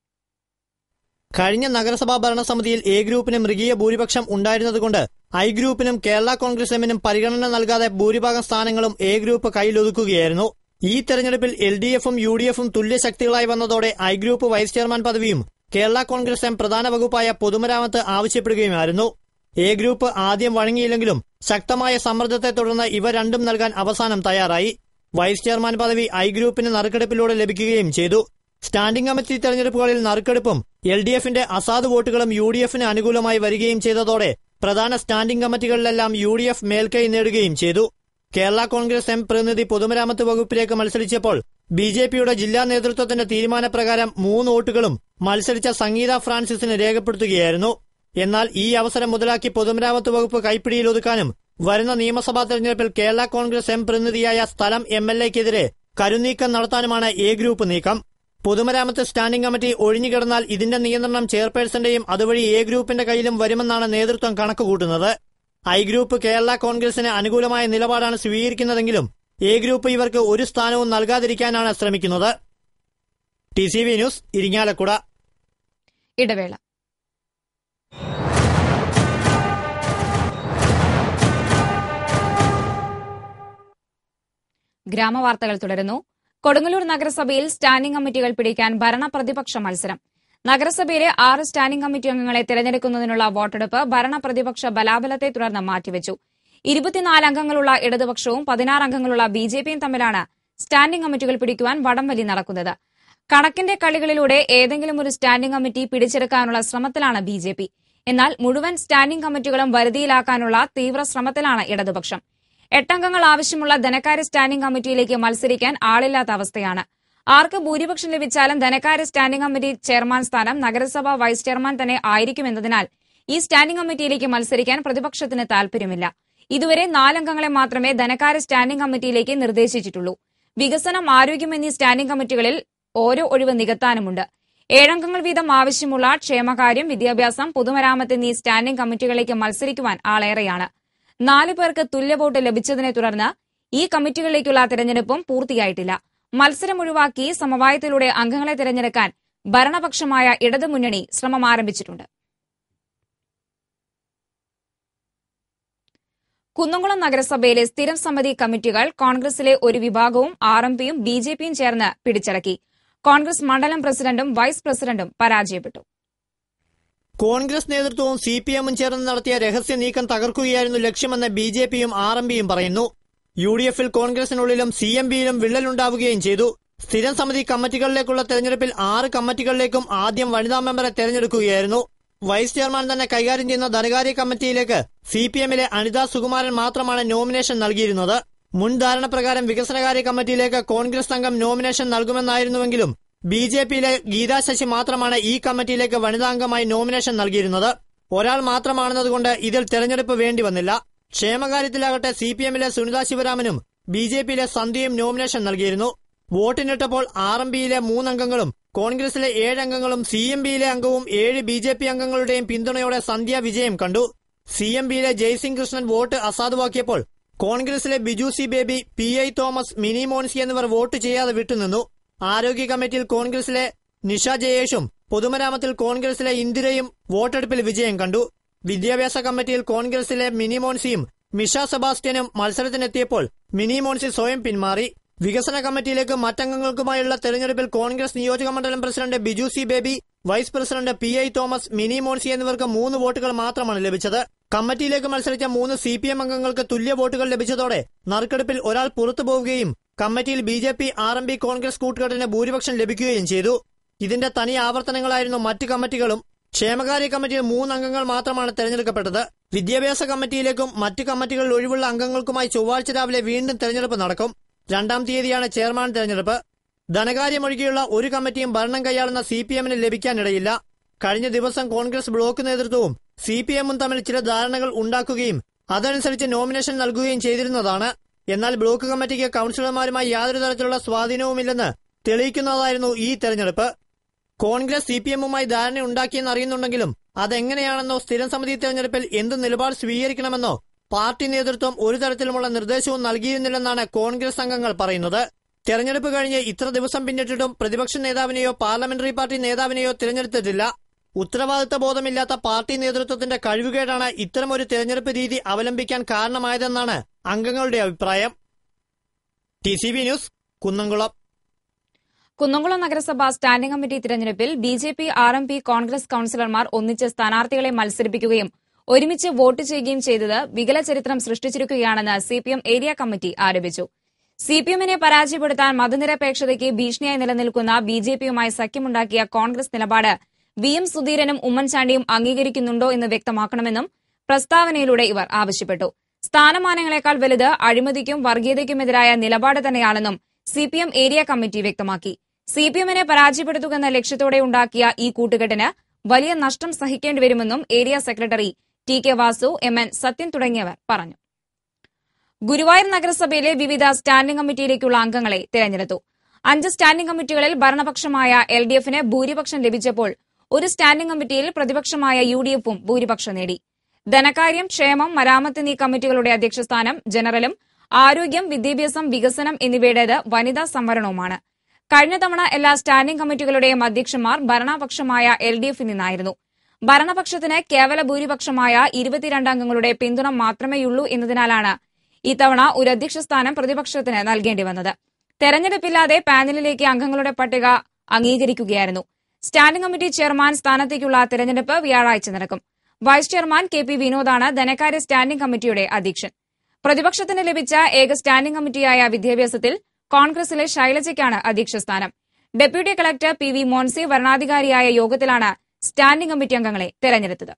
കഴിഞ്ഞ നഗരസഭാ ഭരണസമിതിയിൽ എ ഗ്രൂപ്പിന് മൃഗീയ ഭൂരിപക്ഷം ഉണ്ടായിരുന്നതുകൊണ്ട് ഐ ഗ്രൂപ്പിനും കേരള കോൺഗ്രസ് എമ്മിനും പരിഗണന നൽകാതെ ഭൂരിഭാഗം സ്ഥാനങ്ങളും എ ഗ്രൂപ്പ് കയ്യിലൊതുക്കുകയായിരുന്നു. ഈ തെരഞ്ഞെടുപ്പിൽ എൽ ഡി എഫും യു ഡി എഫും തുല്യശക്തികളായി വന്നതോടെ ഐ ഗ്രൂപ്പ് വൈസ് ചെയർമാൻ പദവിയും കേരള കോൺഗ്രസ് എം പ്രധാന വകുപ്പായ പൊതുമരാമത്ത് ആവശ്യപ്പെടുകയുമായിരുന്നു. എ ഗ്രൂപ്പ് ആദ്യം വഴങ്ങിയില്ലെങ്കിലും ശക്തമായ സമ്മർദ്ദത്തെ തുടർന്ന് ഇവ രണ്ടും നൽകാൻ അവസാനം തയ്യാറായി. വൈസ് ചെയർമാൻ പദവി ഐ ഗ്രൂപ്പിന് നറുക്കെടുപ്പിലൂടെ ലഭിക്കുകയും ചെയ്തു. സ്റ്റാൻഡിംഗ് കമ്മിറ്റി തെരഞ്ഞെടുപ്പുകളിൽ നറുക്കെടുപ്പും എൽ ഡി എഫിന്റെ അസാധു വോട്ടുകളും യു ഡി എഫിന് അനുകൂലമായി വരികയും ചെയ്തതോടെ പ്രധാന സ്റ്റാൻഡിംഗ് കമ്മിറ്റികളിലെല്ലാം യു ഡി എഫ് മേൽക്കൈ നേടുകയും ചെയ്തു. കേരള കോൺഗ്രസ് എം പ്രതിനിധി പൊതുമരാമത്ത് വകുപ്പിലേക്ക് മത്സരിച്ചപ്പോൾ ബി ജെ പിയുടെ ജില്ലാ നേതൃത്വത്തിന്റെ തീരുമാനപ്രകാരം മൂന്ന് വോട്ടുകളും മത്സരിച്ച സംഗീത ഫ്രാൻസിസിന് രേഖപ്പെടുത്തുകയായിരുന്നു. എന്നാൽ ഈ അവസരം മുതലാക്കി പൊതുമരാമത്ത് വകുപ്പ് കൈപ്പിടിയിൽ ഒതുക്കാനും വരുന്ന നിയമസഭാ തെരഞ്ഞെടുപ്പിൽ കേരള കോൺഗ്രസ് എം പ്രതിനിധിയായ സ്ഥലം എം എൽ എക്കെതിരെ കരുനീക്കം നടത്താനുമാണ് എ ഗ്രൂപ്പ് നീക്കം. പൊതുമരാമത്ത് സ്റ്റാൻഡിംഗ് കമ്മിറ്റി ഒഴിഞ്ഞുകിടന്നാൽ ഇതിന്റെ നിയന്ത്രണം ചെയർപേഴ്സന്റെയും അതുവഴി എ ഗ്രൂപ്പിന്റെ കയ്യിലും വരുമെന്നാണ് നേതൃത്വം കണക്കുകൂട്ടുന്നത്. ഐ ഗ്രൂപ്പ് കേരള കോൺഗ്രസിന് അനുകൂലമായ നിലപാടാണ് സ്വീകരിക്കുന്നതെങ്കിലും എ ഗ്രൂപ്പ് ഇവർക്ക് ഒരു സ്ഥാനവും നൽകാതിരിക്കാനാണ് ശ്രമിക്കുന്നത്. T C V news, Irinjalakuda. ഇടവേള. ഗ്രാമവാർത്തകൾ തുടരുന്നു. കൊടുങ്ങല്ലൂർ നഗരസഭയിൽ സ്റ്റാൻഡിംഗ് കമ്മിറ്റികൾ പിടിക്കാൻ ഭരണപ്രതിപക്ഷ മത്സരം. നഗരസഭയിലെ ആറ് സ്റ്റാൻഡിംഗ് കമ്മിറ്റി അംഗങ്ങളെ തെരഞ്ഞെടുക്കുന്നതിനുള്ള വോട്ടെടുപ്പ് ഭരണ പ്രതിപക്ഷ ബലാബലത്തെ തുടർന്ന് മാറ്റിവെച്ചു. ഇരുപത്തിനാല് അംഗങ്ങളുള്ള ഇടതുപക്ഷവും പതിനാറ് അംഗങ്ങളുള്ള ബി ജെ പിയും തമ്മിലാണ് സ്റ്റാൻഡിംഗ് കമ്മിറ്റികൾ പിടിക്കുവാൻ വടംവലി നടക്കുന്നത്. കണക്കിന്റെ കളികളിലൂടെ ഏതെങ്കിലും ഒരു സ്റ്റാൻഡിംഗ് കമ്മിറ്റി പിടിച്ചെടുക്കാനുള്ള ശ്രമത്തിലാണ് ബി ജെ പി. എന്നാൽ മുഴുവൻ സ്റ്റാൻഡിംഗ് കമ്മിറ്റികളും വരുതിയിലാക്കാനുള്ള തീവ്ര ശ്രമത്തിലാണ് ഇടതുപക്ഷം. എട്ടംഗങ്ങൾ ആവശ്യമുള്ള ധനകാര്യ സ്റ്റാൻഡിംഗ് കമ്മിറ്റിയിലേക്ക് മത്സരിക്കാൻ ആളില്ലാത്ത അവസ്ഥയാണ്. ആർക്ക് ഭൂരിപക്ഷം ലഭിച്ചാലും ധനകാര്യ സ്റ്റാൻഡിംഗ് കമ്മിറ്റി ചെയർമാൻ സ്ഥാനം നഗരസഭാ വൈസ് ചെയർമാൻ തന്നെ ആയിരിക്കുമെന്നതിനാൽ ഈ സ്റ്റാൻഡിംഗ് കമ്മിറ്റിയിലേക്ക് മത്സരിക്കാൻ പ്രതിപക്ഷത്തിന് താൽപര്യമില്ല. ഇതുവരെ നാലംഗങ്ങളെ മാത്രമേ ധനകാര്യ സ്റ്റാൻഡിംഗ് കമ്മിറ്റിയിലേക്ക് നിർദ്ദേശിച്ചിട്ടുള്ളൂ. വികസനം, ആരോഗ്യം എന്നീ സ്റ്റാൻഡിംഗ് കമ്മിറ്റികളിൽ ഓരോ ഒഴിവ് നികത്താനുമുണ്ട്. ഏഴംഗങ്ങൾ വീതം ആവശ്യമുള്ള ക്ഷേമകാര്യം, വിദ്യാഭ്യാസം, പൊതുമരാമത്ത് എന്നീ സ്റ്റാൻഡിംഗ് കമ്മിറ്റികളിലേക്ക് മത്സരിക്കുവാൻ ആളേറെയാണ്. നാലു പേർക്ക് തുല്യ വോട്ട് ലഭിച്ചതിനെ തുടർന്ന് ഈ കമ്മിറ്റികളിലേക്കുള്ള തെരഞ്ഞെടുപ്പും പൂർത്തിയായിട്ടില്ല. മത്സരം ഒഴിവാക്കി സമവായത്തിലൂടെ അംഗങ്ങളെ തെരഞ്ഞെടുക്കാൻ ഭരണപക്ഷമായ ഇടതുമുന്നണി ശ്രമം ആരംഭിച്ചിട്ടുണ്ട്. കുന്നംകുളം നഗരസഭയിലെ സ്ഥിരം സമിതി കമ്മിറ്റികൾ കോൺഗ്രസിലെ ഒരു വിഭാഗവും ആർ എം പിയും ബി ജെ പിയും ചേർന്ന് പിടിച്ചടക്കി. കോൺഗ്രസ് മണ്ഡലം പ്രസിഡന്റും വൈസ് പ്രസിഡന്റും പരാജയപ്പെട്ടു. കോൺഗ്രസ് നേതൃത്വവും സി പി എമ്മും ചേർന്ന് നടത്തിയ രഹസ്യ നീക്കം തകർക്കുകയായിരുന്നു ലക്ഷ്യമെന്ന് ബി ജെ പിയും ആർ എം പിയും പറയുന്നു. യു ഡി എഫിൽ കോൺഗ്രസിനുള്ളിലും സി എം പിയിലും വിള്ളലുണ്ടാവുകയും ചെയ്തു. സ്ഥിരം സമിതി കമ്മിറ്റികളിലേക്കുള്ള തെരഞ്ഞെടുപ്പിൽ ആറ് കമ്മിറ്റികളിലേക്കും ആദ്യം വനിതാ മെമ്പറെ തെരഞ്ഞെടുക്കുകയായിരുന്നു. വൈസ് ചെയർമാൻ തന്നെ കൈകാര്യം ചെയ്യുന്ന ധനകാര്യ കമ്മിറ്റിയിലേക്ക് സി പി എമ്മിലെ അനിത സുകുമാരൻ മാത്രമാണ് നോമിനേഷൻ നൽകിയിരുന്നത്. മുൻ ധാരണ പ്രകാരം വികസനകാര്യ കമ്മിറ്റിയിലേക്ക് കോൺഗ്രസ് അംഗം നോമിനേഷൻ നൽകുമെന്നായിരുന്നുവെങ്കിലും ബി ജെ പിയിലെ ഗീതാ ശശി മാത്രമാണ് ഈ കമ്മിറ്റിയിലേക്ക് വനിതാംഗമായി നോമിനേഷൻ നൽകിയിരുന്നത്. ഒരാൾ മാത്രമാണെന്നതുകൊണ്ട് ഇതിൽ തെരഞ്ഞെടുപ്പ് വേണ്ടിവന്നില്ല. ക്ഷേമകാര്യത്തിലാകട്ടെ സി പി എമ്മിലെ സുനിത ശിവരാമനും ബി ജെ പിയിലെ സന്ധ്യയും നോമിനേഷൻ നൽകിയിരുന്നു. വോട്ടിനിട്ടപ്പോൾ ആർ എം പിയിലെ മൂന്നംഗങ്ങളും കോൺഗ്രസിലെ ഏഴംഗങ്ങളും സി എം പിയിലെ അംഗവും ഏഴ് ബി ജെ പി അംഗങ്ങളുടെയും പിന്തുണയോടെ സന്ധ്യ വിജയം കണ്ടു. സി എം പിയിലെ ജയ്സിംഗ് കൃഷ്ണൻ വോട്ട് അസാധുവാക്കിയപ്പോൾ കോൺഗ്രസിലെ Biju C Baby, P I Thomas, Mini Moncy എന്നിവർ വോട്ട് ചെയ്യാതെ വിട്ടുനിന്നു. ആരോഗ്യ കമ്മിറ്റിയിൽ കോൺഗ്രസിലെ നിഷ ജയേഷും പൊതുമരാമത്തിൽ കോൺഗ്രസിലെ ഇന്ദിരയും വോട്ടെടുപ്പിൽ വിജയം കണ്ടു. വിദ്യാഭ്യാസ കമ്മിറ്റിയിൽ കോൺഗ്രസിലെ മിനി മോൻസിയും മിഷ സെബാസ്റ്റ്യനും മത്സരത്തിനെത്തിയപ്പോൾ മിനി മോൻസി സ്വയം പിന്മാറി. വികസന കമ്മിറ്റിയിലേക്ക് മറ്റംഗങ്ങൾക്കുമായുള്ള തെരഞ്ഞെടുപ്പിൽ കോൺഗ്രസ് നിയോജക മണ്ഡലം president Biju C Baby, vice president P I Thomas, Mini Moncy എന്നിവർക്ക് മൂന്ന് വോട്ടുകൾ മാത്രമാണ് ലഭിച്ചത്. കമ്മിറ്റിയിലേക്ക് മത്സരിച്ച മൂന്ന് സി പി എം അംഗങ്ങൾക്ക് തുല്യ വോട്ടുകൾ ലഭിച്ചതോടെ നറുക്കെടുപ്പിൽ ഒരാൾ പുറത്തു പോവുകയും കമ്മിറ്റിയിൽ B J P, R M P, Congress കൂട്ടുകെട്ടിന് ഭൂരിപക്ഷം ലഭിക്കുകയും ചെയ്തു. ഇതിന്റെ തനി ആവർത്തനങ്ങളായിരുന്നു മറ്റ് കമ്മിറ്റികളും. ക്ഷേമകാര്യ കമ്മിറ്റിയിൽ മൂന്നംഗങ്ങൾ മാത്രമാണ് തെരഞ്ഞെടുക്കപ്പെട്ടത്. വിദ്യാഭ്യാസ കമ്മിറ്റിയിലേക്കും മറ്റ് കമ്മിറ്റികളിൽ ഒഴിവുള്ള അംഗങ്ങൾക്കുമായി ചൊവ്വാഴ്ച രാവിലെ വീണ്ടും തെരഞ്ഞെടുപ്പ് നടക്കും. രണ്ടാം തീയതിയാണ് ചെയർമാൻ തെരഞ്ഞെടുപ്പ്. ധനകാര്യമൊഴികെയുള്ള ഒരു കമ്മിറ്റിയും ഭരണം കൈയാളുന്ന സി പി എമ്മിന് ലഭിക്കാനിടയില്ല. കഴിഞ്ഞ ദിവസം കോൺഗ്രസ് ബ്ലോക്ക് നേതൃത്വവും സി പി എമ്മും തമ്മിൽ ചില ധാരണകൾ ഉണ്ടാക്കുകയും അതനുസരിച്ച് നോമിനേഷൻ നൽകുകയും ചെയ്തിരുന്നതാണ്. എന്നാൽ ബ്ലോക്ക് കമ്മിറ്റിക്ക് കൌൺസിലർമാരുമായി യാതൊരു തരത്തിലുള്ള സ്വാധീനവുമില്ലെന്ന് തെളിയിക്കുന്നതായിരുന്നു ഈ തെരഞ്ഞെടുപ്പ്. കോൺഗ്രസ് സി പി എമ്മുമായി ധാരണയുണ്ടാക്കിയെന്ന് അറിയുന്നുണ്ടെങ്കിലും അതെങ്ങനെയാണെന്നോ സ്ഥിരം സമിതി തെരഞ്ഞെടുപ്പിൽ എന്ത് നിലപാട് സ്വീകരിക്കണമെന്നോ പാർട്ടി നേതൃത്വം ഒരു തരത്തിലുമുള്ള നിർദ്ദേശവും നൽകിയിരുന്നില്ലെന്നാണ് കോൺഗ്രസ് അംഗങ്ങൾ പറയുന്നത്. തെരഞ്ഞെടുപ്പ് കഴിഞ്ഞ് ഇത്ര ദിവസം പിന്നിട്ടിട്ടും പ്രതിപക്ഷ നേതാവിനെയോ പാർലമെന്ററി പാർട്ടി നേതാവിനെയോ തിരഞ്ഞെടുത്തിട്ടില്ല. ഉത്തരവാദിത്ത ബോധമില്ലാത്ത പാർട്ടി നേതൃത്വത്തിന്റെ കഴിവുകേടാണ് ഇത്തരമൊരു തെരഞ്ഞെടുപ്പ് രീതി അവലംബിക്കാൻ കാരണമായതെന്നാണ് അംഗങ്ങളുടെ അഭിപ്രായം. T C B news, Kunnamkulam. Kunnamkulam നഗരസഭ സ്റ്റാൻഡിംഗ് കമ്മിറ്റി തിരഞ്ഞെടുപ്പിൽ B J P, R M P, Congress കൌൺസിലർമാർ ഒന്നിച്ച് സ്ഥാനാർത്ഥികളെ മത്സരിപ്പിക്കുകയും ഒരുമിച്ച് വോട്ട് ചെയ്യുകയും ചെയ്തത് വികല ചരിത്രം സൃഷ്ടിച്ചിരിക്കുകയാണെന്ന് C P M area committee ആരോപിച്ചു. സി പി എമ്മിനെ പരാജയപ്പെടുത്താൻ മതനിരപേക്ഷതയ്ക്ക് ഭീഷണിയായി നിലനിൽക്കുന്ന ബി ജെ പിയുമായി സഖ്യമുണ്ടാക്കിയ കോൺഗ്രസ് നിലപാട് വി എം സുധീരനും ഉമ്മൻചാണ്ടിയും അംഗീകരിക്കുന്നുണ്ടോ എന്ന് വ്യക്തമാക്കണമെന്നും പ്രസ്താവനയിലൂടെ ഇവർ ആവശ്യപ്പെട്ടു. സ്ഥാനമാനങ്ങളെക്കാൾ വലുത് അഴിമതിക്കും വർഗീയതയ്ക്കുമെതിരായ നിലപാട് തന്നെയാണെന്നും C P M area committee വ്യക്തമാക്കി. സി പി എമ്മിനെ പരാജയപ്പെടുത്തുകയെന്ന ലക്ഷ്യത്തോടെ ഉണ്ടാക്കിയ ഈ കൂട്ടുകെട്ടിന് വലിയ നഷ്ടം സഹിക്കേണ്ടിവരുമെന്നും area secretary T K Vasu, M N Sathyan തുടങ്ങിയവർ പറഞ്ഞു. ഗുരുവായൂർ നഗരസഭയിലെ വിവിധ സ്റ്റാൻഡിംഗ് കമ്മിറ്റിയിലേക്കുള്ള അംഗങ്ങളെ തെരഞ്ഞെടുത്തു. അഞ്ച് സ്റ്റാൻഡിംഗ് കമ്മിറ്റികളിൽ ഭരണപക്ഷമായ എൽ ഡി എഫിന് ഭൂരിപക്ഷം ലഭിച്ചപ്പോൾ ഒരു സ്റ്റാൻഡിംഗ് കമ്മിറ്റിയിൽ പ്രതിപക്ഷമായ യു ഡി എഫും ഭൂരിപക്ഷം നേടി. ധനകാര്യം, ക്ഷേമം, മരാമത്ത് എന്നീ കമ്മിറ്റികളുടെ അധ്യക്ഷസ്ഥാനം ജനറലും ആരോഗ്യം, വിദ്യാഭ്യാസം, വികസനം എന്നിവയുടേത് വനിതാ സംവരണവുമാണ്. കഴിഞ്ഞ തവണ എല്ലാ സ്റ്റാൻഡിംഗ് കമ്മിറ്റികളുടെയും അധ്യക്ഷന്മാർ ഭരണപക്ഷമായ എൽ ഡി എഫിൽ നിന്നായിരുന്നു. ഭരണപക്ഷത്തിന് കേവല ഭൂരിപക്ഷമായ ഇരുപത്തിരണ്ട് അംഗങ്ങളുടെ പിന്തുണ മാത്രമേയുള്ളൂ എന്നതിനാലാണ് ഇത്തവണ ഒരു അധ്യക്ഷ സ്ഥാനം പ്രതിപക്ഷത്തിന് നൽകേണ്ടി വന്നത്. തെരഞ്ഞെടുപ്പില്ലാതെ പാനലിലേക്ക് അംഗങ്ങളുടെ പട്ടിക അംഗീകരിക്കുകയായിരുന്നു. സ്റ്റാൻഡിംഗ് കമ്മിറ്റി ചെയർമാൻ സ്ഥാനത്തേക്കുള്ള തെരഞ്ഞെടുപ്പ് വ്യാഴാഴ്ച നടക്കും. വൈസ് ചെയർമാൻ കെ പി വിനോദാണ് ധനകാര്യ സ്റ്റാൻഡിംഗ് കമ്മിറ്റിയുടെ അധ്യക്ഷൻ. പ്രതിപക്ഷത്തിന് ലഭിച്ച ഏക സ്റ്റാൻഡിംഗ് കമ്മിറ്റിയായ വിദ്യാഭ്യാസത്തിൽ കോൺഗ്രസിലെ ശൈലജയ്ക്കാണ് അധ്യക്ഷസ്ഥാനം. Deputy collector P V Moncy വരണാധികാരിയായ യോഗത്തിലാണ് സ്റ്റാൻഡിംഗ് കമ്മിറ്റി അംഗങ്ങളെ തെരഞ്ഞെടുത്തത്.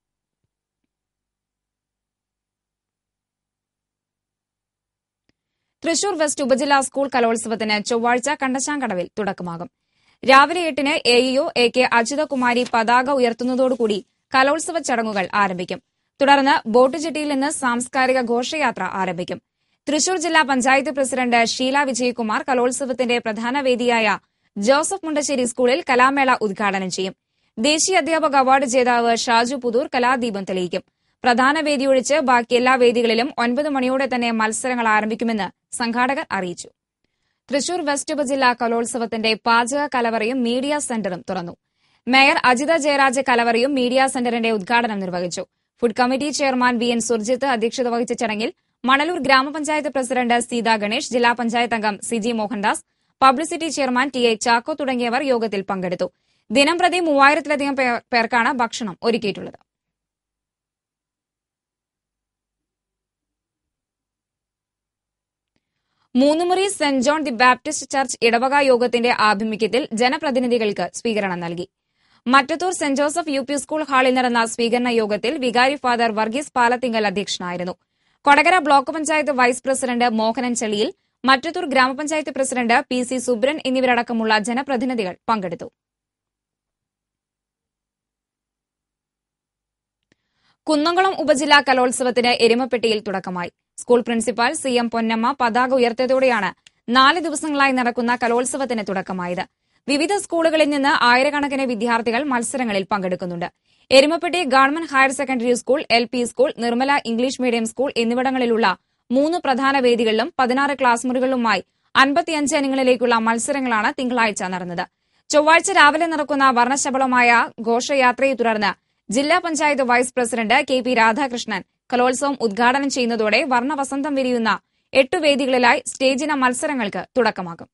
തൃശൂർ വെസ്റ്റ് ഉപജില്ലാ സ്കൂൾ കലോത്സവത്തിന് ചൊവ്വാഴ്ച കണ്ടശാങ്കടവിൽ തുടക്കമാകും. രാവിലെ എട്ടിന് A E O A K Achuthakumari പതാക ഉയർത്തുന്നതോടുകൂടി കലോത്സവ ചടങ്ങുകൾ ആരംഭിക്കും. തുടർന്ന് ബോട്ട് ജെട്ടിയിൽ നിന്ന് സാംസ്കാരിക ഘോഷയാത്ര ആരംഭിക്കും. തൃശൂർ ജില്ലാ പഞ്ചായത്ത് പ്രസിഡന്റ് ഷീല വിജയകുമാർ കലോത്സവത്തിന്റെ പ്രധാന വേദിയായ ജോസഫ് മുണ്ടശ്ശേരി സ്കൂളിൽ കലാമേള ഉദ്ഘാടനം ചെയ്യും. ദേശീയ അധ്യാപക അവാർഡ് ജേതാവ് ഷാജു പുതൂർ കലാദീപം തെളിയിക്കും. പ്രധാന വേദിയൊഴിച്ച് ബാക്കി എല്ലാ വേദികളിലും ഒൻപത് മണിയോടെ തന്നെ മത്സരങ്ങൾ ആരംഭിക്കുമെന്ന് സംഘാടകർ അറിയിച്ചു. തൃശൂർ വെസ്റ്റ് ഉപജില്ലാ കലോത്സവത്തിന്റെ പാചക കലവറയും മീഡിയ സെന്ററും തുറന്നു. മേയർ അജിത ജയരാജ് കലവറയും മീഡിയ സെന്ററിന്റെ ഉദ്ഘാടനം നിർവഹിച്ചു. Food committee chairman V N Surjith അധ്യക്ഷത വഹിച്ച ചടങ്ങിൽ മണലൂർ ഗ്രാമപഞ്ചായത്ത് പ്രസിഡന്റ് സീതാ ഗണേഷ്, ജില്ലാ പഞ്ചായത്ത് അംഗം C G Mohandas, publicity chairman T A Chacko തുടങ്ങിയവർ യോഗത്തിൽ പങ്കെടുത്തു. ദിനംപ്രതി മൂവായിരത്തിലധികം പേർക്കാണ് ഭക്ഷണം ഒരുക്കിയിട്ടുള്ളത്. മൂന്നുമുറി saint John the Baptist church ഇടവക യോഗത്തിന്റെ ആഭിമുഖ്യത്തിൽ ജനപ്രതിനിധികൾക്ക് സ്വീകരണം നൽകി. Mattathur saint Joseph U P school ഹാളിൽ നടന്ന സ്വീകരണ യോഗത്തിൽ വികാരി ഫാദർ വർഗീസ് പാലത്തിങ്കൽ അധ്യക്ഷനായിരുന്നു. Kodakara block panchayat vice president Mohanan Cheliyil, Mattathur ഗ്രാമപഞ്ചായത്ത് പ്രസിഡന്റ് പി സി സുബ്രൻ എന്നിവരടക്കമുള്ള ജനപ്രതിനിധികൾ പങ്കെടുത്തു. കുന്നംകുളം ഉപജില്ലാ കലോത്സവത്തിന് എരുമപ്പെട്ടിയിൽ തുടക്കമായി. School principal C M Ponnamma പതാക ഉയർത്തിയതോടെയാണ് നാല് ദിവസങ്ങളായി നടക്കുന്ന കലോത്സവത്തിന് തുടക്കമായത്. വിവിധ സ്കൂളുകളിൽ നിന്ന് ആയിരക്കണക്കിന് വിദ്യാർത്ഥികൾ മത്സരങ്ങളിൽ പങ്കെടുക്കുന്നുണ്ട്. Erumappetty government higher secondary school, L P school, Nirmala English medium school എന്നിവിടങ്ങളിലുള്ള മൂന്ന് പ്രധാന വേദികളിലും പതിനാറ് ക്ലാസ് മുറികളിലുമായി അൻപത്തിയഞ്ച് ഇനങ്ങളിലേക്കുള്ള മത്സരങ്ങളാണ് തിങ്കളാഴ്ച നടന്നത്. ചൊവ്വാഴ്ച രാവിലെ നടക്കുന്ന വർണ്ണശബളമായ ഘോഷയാത്രയെ തുടർന്ന് ജില്ലാ panchayat vice president K P Radhakrishnan കലോത്സവം ഉദ്ഘാടനം ചെയ്യുന്നതോടെ വർണ്ണവസന്തം വിരിയുന്ന എട്ടു വേദികളിലായി സ്റ്റേജിന മത്സരങ്ങൾക്ക് തുടക്കമാകും.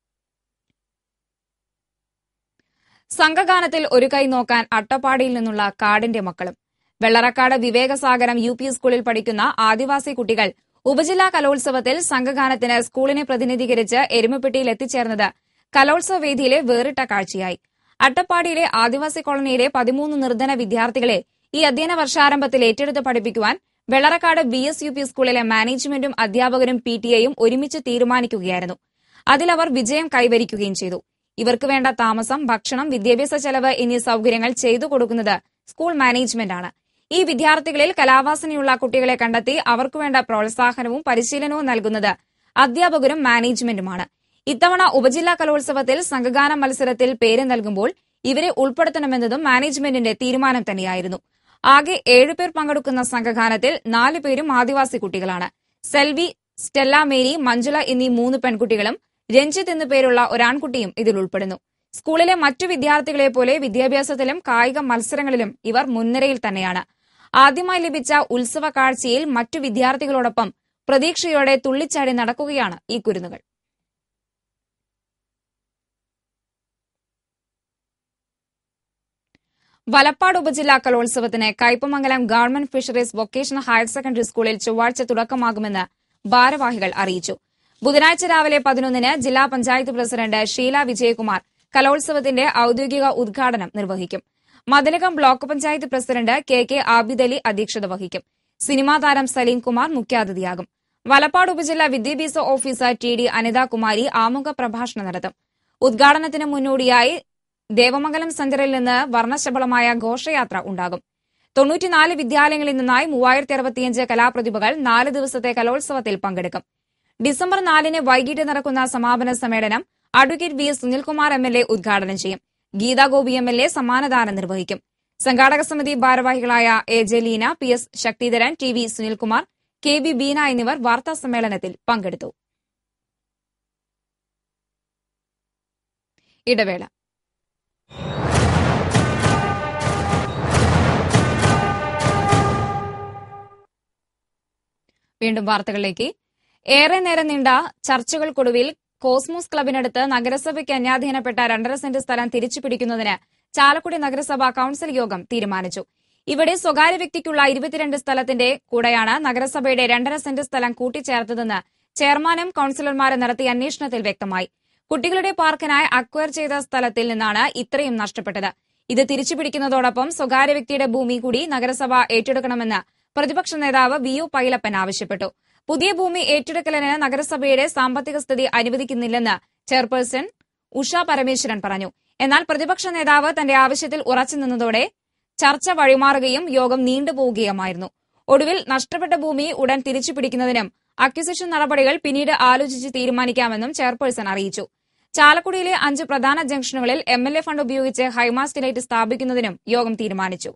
സംഘഗാനത്തിൽ ഒരു കൈ നോക്കാൻ അട്ടപ്പാടിയിൽ നിന്നുള്ള കാടിന്റെ മക്കളും. വെള്ളറക്കാട് വിവേകസാഗരം യു പി സ്കൂളിൽ പഠിക്കുന്ന ആദിവാസി കുട്ടികൾ ഉപജില്ലാ കലോത്സവത്തിൽ സംഘഗാനത്തിന് സ്കൂളിനെ പ്രതിനിധീകരിച്ച് എരുമപ്പെട്ടിയിൽ എത്തിച്ചേർന്നത് കലോത്സവ വേദിയിലെ വേറിട്ട കാഴ്ചയായി. അട്ടപ്പാടിയിലെ ആദിവാസി കോളനിയിലെ പതിമൂന്ന് നിർധന വിദ്യാർത്ഥികളെ ഈ അധ്യയന വർഷാരംഭത്തിൽ ഏറ്റെടുത്ത് പഠിപ്പിക്കുവാൻ Vellarakkad B S U P സ്കൂളിലെ മാനേജ്മെന്റും അധ്യാപകരും പി ടി എയും ഒരുമിച്ച് തീരുമാനിക്കുകയായിരുന്നു. അതിലവർ വിജയം കൈവരിക്കുകയും ചെയ്തു. ഇവർക്ക് വേണ്ട താമസം, ഭക്ഷണം, വിദ്യാഭ്യാസ ചെലവ് എന്നീ സൌകര്യങ്ങൾ ചെയ്തു കൊടുക്കുന്നത് സ്കൂൾ മാനേജ്മെന്റാണ്. ഈ വിദ്യാർത്ഥികളിൽ കലാവാസനയുള്ള കുട്ടികളെ കണ്ടെത്തി അവർക്കുവേണ്ട പ്രോത്സാഹനവും പരിശീലനവും നൽകുന്നത് അധ്യാപകരും മാനേജ്മെന്റുമാണ്. ഇത്തവണ ഉപജില്ലാ കലോത്സവത്തിൽ സംഘഗാന മത്സരത്തിൽ പേര് നൽകുമ്പോൾ ഇവരെ ഉൾപ്പെടുത്തണമെന്നതും മാനേജ്മെന്റിന്റെ തീരുമാനം തന്നെയായിരുന്നു. ആകെ ഏഴുപേർ പങ്കെടുക്കുന്ന സംഘഗാനത്തിൽ നാലു പേരും ആദിവാസി കുട്ടികളാണ്. സെൽവി, സ്റ്റെല്ല മേരി, മഞ്ജുള എന്നീ മൂന്ന് പെൺകുട്ടികളും രഞ്ജിത്ത് എന്നു പേരുള്ള ഒരാൺകുട്ടിയും ഇതിൽ ഉൾപ്പെടുന്നു. സ്കൂളിലെ മറ്റു വിദ്യാർത്ഥികളെ പോലെ വിദ്യാഭ്യാസത്തിലും കായിക മത്സരങ്ങളിലും ഇവർ മുൻനിരയിൽ തന്നെയാണ്. ആദ്യമായി ലഭിച്ച ഉത്സവ കാഴ്ചയിൽ മറ്റു വിദ്യാർത്ഥികളോടൊപ്പം പ്രതീക്ഷയോടെ തുള്ളിച്ചാടി നടക്കുകയാണ് ഈ കുരുന്നുകൾ. വലപ്പാട് ഉപജില്ലാ കലോത്സവത്തിന് Kaipamangalam government fisheries vocational higher secondary സ്കൂളിൽ ചൊവ്വാഴ്ച തുടക്കമാകുമെന്ന് ഭാരവാഹികൾ അറിയിച്ചു. ബുധനാഴ്ച രാവിലെ പതിനൊന്നിന് ജില്ലാ പഞ്ചായത്ത് പ്രസിഡന്റ് ഷീല വിജയകുമാർ കലോത്സവത്തിന്റെ ഔദ്യോഗിക ഉദ്ഘാടനം നിർവഹിക്കും. Mathilakam block panchayat president K K Abidali അധ്യക്ഷത വഹിക്കും. സിനിമാ താരം സലീം കുമാർ മുഖ്യാതിഥിയാകും. വലപ്പാട് ഉപജില്ലാ വിദ്യാഭ്യാസ ഓഫീസർ ടി ഡി അനിതാകുമാരി ആമുഖ പ്രഭാഷണം നടത്തും. ഉദ്ഘാടനത്തിന് മുന്നോടിയായി ദേവമംഗലം സെന്ററിൽ നിന്ന് വർണ്ണശബളമായ ഘോഷയാത്ര ഉണ്ടാകും. തൊണ്ണൂറ്റിനാല് വിദ്യാലയങ്ങളിൽ നിന്നായി മൂവായിരത്തി അറുപത്തിയഞ്ച് കലാപ്രതിഭകൾ നാല് ദിവസത്തെ കലോത്സവത്തിൽ പങ്കെടുക്കും. ഡിസംബർ നാലിന് വൈകിട്ട് നടക്കുന്ന സമാപന സമ്മേളനം advocate V S Sunilkumar M L A ഉദ്ഘാടനം ചെയ്യും. ഗീതാഗോപി എം എൽ എ സമ്മാനദാനം നിർവഹിക്കും. സംഘാടക സമിതി ഭാരവാഹികളായ A J Leena, P S Sakthidharan, T V Sunilkumar, K B Beena എന്നിവർ വാർത്താ സമ്മേളനത്തിൽ പങ്കെടുത്തു. ഇടവേള. വീണ്ടും വാർത്തകളിലേക്ക്. ഏറെ നേരം നീണ്ട ചർച്ചകൾക്കൊടുവിൽ കോസ്മോസ് ക്ലബിനടുത്ത് നഗരസഭയ്ക്ക് അന്യാധീനപ്പെട്ട രണ്ടര സെന്റ് സ്ഥലം തിരിച്ചുപിടിക്കുന്നതിന് ചാലക്കുടി നഗരസഭാ കൌൺസിൽ യോഗം തീരുമാനിച്ചു. ഇവിടെ സ്വകാര്യ വ്യക്തിക്കുള്ള ഇരുപത്തിരണ്ട് സ്ഥലത്തിന്റെ കൂടെയാണ് നഗരസഭയുടെ രണ്ടര സെന്റ് സ്ഥലം കൂട്ടിച്ചേർത്തതെന്ന് ചെയർമാനും കൌൺസിലർമാരും നടത്തിയ അന്വേഷണത്തിൽ വ്യക്തമായി. കുട്ടികളുടെ പാർക്കിനായി അക്വയർ ചെയ്ത സ്ഥലത്തിൽ നിന്നാണ് ഇത്രയും നഷ്ടപ്പെട്ടത്. ഇത് തിരിച്ചുപിടിക്കുന്നതോടൊപ്പം സ്വകാര്യ വ്യക്തിയുടെ ഭൂമി കൂടി നഗരസഭ ഏറ്റെടുക്കണമെന്ന് പ്രതിപക്ഷ നേതാവ് വി ഒ പൈലപ്പൻ ആവശ്യപ്പെട്ടു. പുതിയ ഭൂമി ഏറ്റെടുക്കലിന് നഗരസഭയുടെ സാമ്പത്തിക സ്ഥിതി അനുവദിക്കുന്നില്ലെന്ന് ചെയർപേഴ്സൺ ഉഷ പരമേശ്വരൻ പറഞ്ഞു. എന്നാൽ പ്രതിപക്ഷ നേതാവ് തന്റെ ആവശ്യത്തിൽ ഉറച്ചുനിന്നതോടെ ചർച്ച വഴിമാറുകയും യോഗം നീണ്ടുപോവുകയുമായിരുന്നു. ഒടുവിൽ നഷ്ടപ്പെട്ട ഭൂമി ഉടൻ തിരിച്ചുപിടിക്കുന്നതിനും അക്വിസിഷൻ നടപടികൾ പിന്നീട് ആലോചിച്ച് തീരുമാനിക്കാമെന്നും ചെയർപേഴ്സൺ അറിയിച്ചു. ചാലക്കുടിയിലെ അഞ്ച് പ്രധാന ജംഗ്ഷനുകളിൽ എം എൽ എ ഫണ്ട് ഉപയോഗിച്ച് ഹൈമാസ്റ്റ് ലൈറ്റ് സ്ഥാപിക്കുന്നതിനും യോഗം തീരുമാനിച്ചു.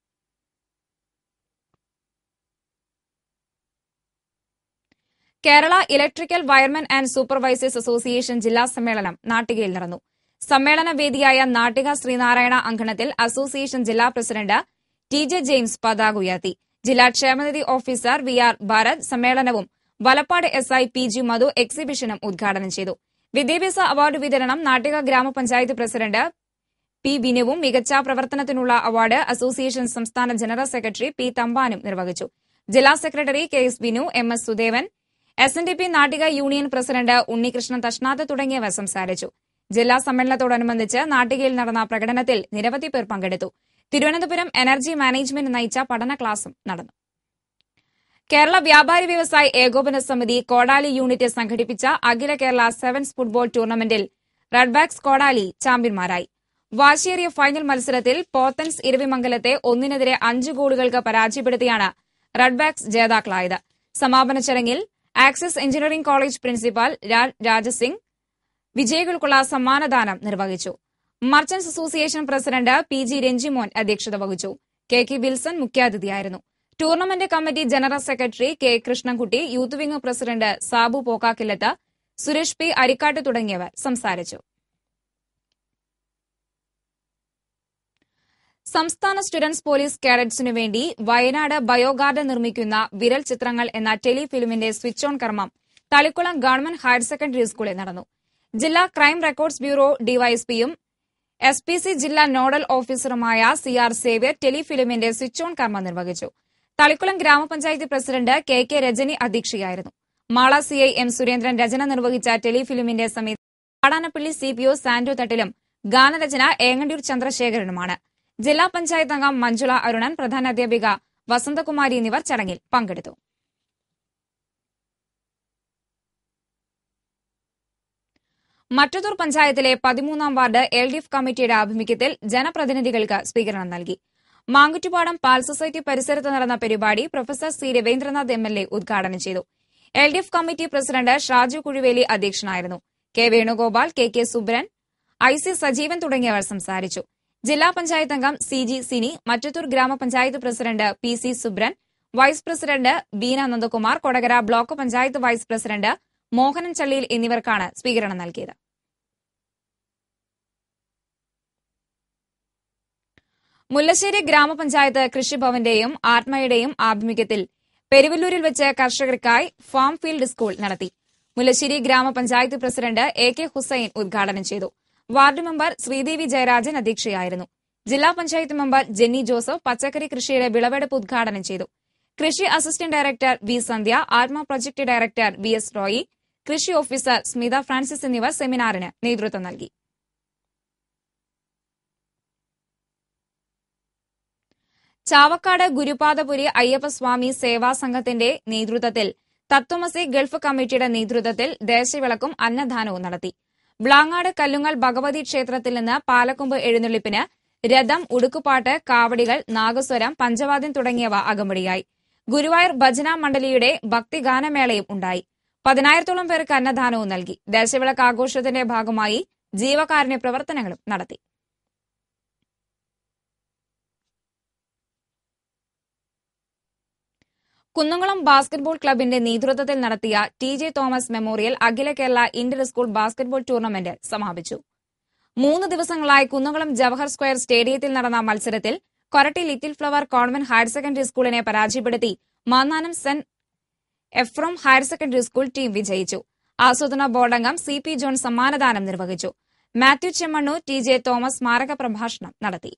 Kerala electrical wiremen and supervisors association ജില്ലാ സമ്മേളനം നാട്ടികയിൽ നടന്നു. സമ്മേളന വേദിയായ നാട്ടിക ശ്രീനാരായണ അങ്കണത്തിൽ അസോസിയേഷൻ ജില്ലാ പ്രസിഡന്റ് ടി ജെ ജെയിംസ് പതാക ഉയർത്തി. ജില്ലാ ക്ഷേമനിധി ഓഫീസർ വി ആർ ഭാരത് സമ്മേളനവും Valappad S I P G Madhu എക്സിബിഷനും ഉദ്ഘാടനം ചെയ്തു. വിദ്യാഭ്യാസ അവാർഡ് വിതരണം നാട്ടിക ഗ്രാമപഞ്ചായത്ത് പ്രസിഡന്റ് പി ബിനുവും മികച്ച പ്രവർത്തനത്തിനുള്ള അവാർഡ് അസോസിയേഷൻ സംസ്ഥാന ജനറൽ സെക്രട്ടറി പി തമ്പാനും നിർവഹിച്ചു. ജില്ലാ secretary K S Binu, M S Sudevan, S N D P Nattika union president Unnikrishnan Thashnath തുടങ്ങിയവർ സംസാരിച്ചു. ജില്ലാ സമ്മേളനത്തോടനുബന്ധിച്ച് നാട്ടികയിൽ നടന്ന പ്രകടനത്തിൽ നിരവധി പേർ പങ്കെടുത്തു. തിരുവനന്തപുരം എനർജി മാനേജ്മെന്റ് നയിച്ച പഠന ക്ലാസും നടന്നു. കേരള വ്യാപാരി വ്യവസായി ഏകോപന സമിതി കോടാലി യൂണിറ്റ് സംഘടിപ്പിച്ച അഖില കേരള സെവൻസ് ഫുട്ബോൾ ടൂർണമെന്റിൽ റെഡ്ബാക്സ് കോടാലി ചാമ്പ്യന്മാരായി. വാശിയേറിയ ഫൈനൽ മത്സരത്തിൽ പോത്തൻസ് ഇരവിമംഗലത്തെ ഒന്നിനെതിരെ അഞ്ച് ഗോളുകൾക്ക് പരാജയപ്പെടുത്തിയാണ് റെഡ്ബാക്സ് ജേതാക്കളായത്. സമാപന ചടങ്ങിൽ Axis engineering college principal Rajasingh വിജയികൾക്കുള്ള സമ്മാനദാനം നിർവഹിച്ചു. Merchants association president P G Ranjimon അധ്യക്ഷത വഹിച്ചു. കെ കെ വിൽസൺ മുഖ്യാതിഥിയായിരുന്നു. Tournament committee general secretary K Krishnankutty, youth wing president Sabu Pokkakkillath, Suresh P Arikkat തുടങ്ങിയവർ സംസാരിച്ചു. സംസ്ഥാന സ്റ്റുഡന്റ്സ് പോലീസ് കേഡറ്റ്സിനു വേണ്ടി വയനാട് ബയോഗാർഡ് നിർമ്മിക്കുന്ന വിരൽ ചിത്രങ്ങൾ എന്ന ടെലിഫിലിമിന്റെ സ്വിച്ച് ഓൺ കർമ്മം തളിക്കുളം ഗവൺമെന്റ് ഹയർ സെക്കൻഡറി സ്കൂളിൽ നടന്നു. ജില്ലാ ക്രൈം റെക്കോർഡ്സ് ബ്യൂറോ ഡിവൈഎസ്പിയും എസ് പി സി ജില്ലാ നോഡൽ ഓഫീസറുമായ സി ആർ സേവ്യർ ടെലിഫിലിമിന്റെ സ്വിച്ച് ഓൺ കർമ്മം നിർവഹിച്ചു. തളിക്കുളം ഗ്രാമപഞ്ചായത്ത് പ്രസിഡന്റ് കെ കെ രജനി അധ്യക്ഷയായിരുന്നു. Mala C I M Surendran രചന നിർവഹിച്ച ടെലിഫിലിമിന്റെ സമയത്ത് Kadanappally C P O Santo തട്ടിലും ഗാനരചന ഏങ്ങണ്ടിയൂർ ചന്ദ്രശേഖരനുമാണ്. ജില്ലാ പഞ്ചായത്ത് അംഗം മഞ്ജുള അരുണൻ, പ്രധാനാധ്യാപിക വസന്തകുമാരി എന്നിവർ ചടങ്ങിൽ പങ്കെടുത്തു. മറ്റത്തൂർ പഞ്ചായത്തിലെ പതിമൂന്നാം വാർഡ് എൽ ഡി എഫ് കമ്മിറ്റിയുടെ ആഭിമുഖ്യത്തിൽ ജനപ്രതിനിധികൾക്ക് സ്വീകരണം നൽകി. മാങ്കുറ്റുപാടം പാൽ സൊസൈറ്റി പരിസരത്ത് നടന്ന പരിപാടി professor C Raveendranath M L A ഉദ്ഘാടനം ചെയ്തു. L D F committee president Shaju Kuzhuveli അധ്യക്ഷനായിരുന്നു. K Venugopal, K K Subran, I C Sajeevan തുടങ്ങിയവർ സംസാരിച്ചു. ജില്ലാ പഞ്ചായത്ത് അംഗം സി ജി സിനി, മറ്റത്തൂർ ഗ്രാമപഞ്ചായത്ത് president P C Subran, vice president Beena Nandakumar, Kodakara block panchayat vice president Mohanan Challiyil എന്നിവർക്കാണ് സ്വീകരണം നൽകിയത്. മുല്ലശ്ശേരി ഗ്രാമപഞ്ചായത്ത് കൃഷിഭവന്റെയും ആത്മയുടെയും ആഭിമുഖ്യത്തിൽ പെരുവല്ലൂരിൽ വെച്ച് കർഷകർക്കായി ഫാം ഫീൽഡ് സ്കൂൾ നടത്തി. മുല്ലശ്ശേരി ഗ്രാമപഞ്ചായത്ത് പ്രസിഡന്റ് എ കെ ഹുസൈൻ ഉദ്ഘാടനം ചെയ്തു. വാർഡ് മെമ്പർ ശ്രീദേവി ജയരാജൻ അധ്യക്ഷയായിരുന്നു. ജില്ലാ പഞ്ചായത്ത് മെമ്പർ ജെന്നി ജോസഫ് പച്ചക്കറി കൃഷിയുടെ വിളവെടുപ്പ് ഉദ്ഘാടനം ചെയ്തു. കൃഷി assistant director V Sandhya, ATMA project director V S Roy, കൃഷി ഓഫീസർ സ്മിത ഫ്രാൻസിസ് എന്നിവർ സെമിനാറിന് നേതൃത്വം നൽകി. ചാവക്കാട് ഗുരുപാദപുരി അയ്യപ്പസ്വാമി സേവാ സംഘത്തിന്റെ നേതൃത്വത്തിൽ തത്വമസി ഗൾഫ് കമ്മിറ്റിയുടെ നേതൃത്വത്തിൽ ദേശവിളക്കും അന്നദാനവും നടത്തി. വ്ളാങ്ങാട് കല്ലുങ്ങൽ ഭഗവതി ക്ഷേത്രത്തിൽ നിന്ന് പാലക്കൊമ്പ് എഴുന്നള്ളിപ്പിന് രഥം, ഉടുക്കുപാട്ട്, കാവടികൾ, നാഗസ്വരം, പഞ്ചവാദ്യം തുടങ്ങിയവ അകമ്പടിയായി. ഗുരുവായൂർ ഭജന മണ്ഡലിയുടെ ഭക്തിഗാനമേളയും ഉണ്ടായി. പതിനായിരത്തോളം പേർക്ക് അന്നദാനവും നൽകി. ദേശവിളക്ക് ആഘോഷത്തിന്റെ ഭാഗമായി ജീവകാരുണ്യ പ്രവർത്തനങ്ങളും നടത്തി. കുന്നംകുളം ബാസ്കറ്റ്ബോൾ ക്ലബിന്റെ നേതൃത്വത്തിൽ നടത്തിയ ടി ജെ തോമസ് മെമ്മോറിയൽ അഖില Kerala inter school basketball tournament സമാപിച്ചു. മൂന്ന് ദിവസങ്ങളായി കുന്നംകുളം ജവഹർ സ്ക്വയർ സ്റ്റേഡിയത്തിൽ നടന്ന മത്സരത്തിൽ Koratty little flower convent higher secondary സ്കൂളിനെ പരാജയപ്പെടുത്തി Mannanam saint Ephrem higher secondary school team വിജയിച്ചു. ആസൂത്രണ ബോർഡംഗം സി പി ജോൺ സമ്മാനദാനം നിർവഹിച്ചു. മാത്യു ചെമ്മണ്ണൂർ, ടി ജെ തോമസ് സ്മാരക പ്രഭാഷണം നടത്തി.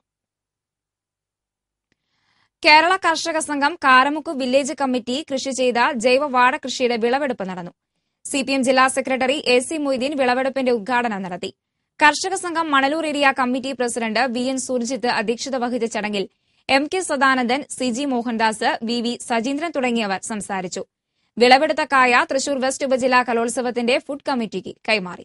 കേരള കർഷക സംഘം കാരമുക്ക് വില്ലേജ് കമ്മിറ്റി കൃഷി ചെയ്ത ജൈവ വാഴ കൃഷിയുടെ വിളവെടുപ്പ് നടന്നു. സി പി എം ജില്ലാ സെക്രട്ടറി എ സി മൊയ്തീൻ വിളവെടുപ്പിന്റെ ഉദ്ഘാടനം നടത്തി. കർഷക സംഘം Manalur area committee president V N Surjith അധ്യക്ഷത വഹിച്ച ചടങ്ങിൽ M K Sadanandan, C G Mohandas, V V Sajeendran തുടങ്ങിയവർ സംസാരിച്ചു. വിളവെടുത്ത കായ തൃശൂർ വെസ്റ്റ് ഉപജില്ലാ കലോത്സവത്തിന്റെ ഫുഡ് കമ്മിറ്റിക്ക് കൈമാറി.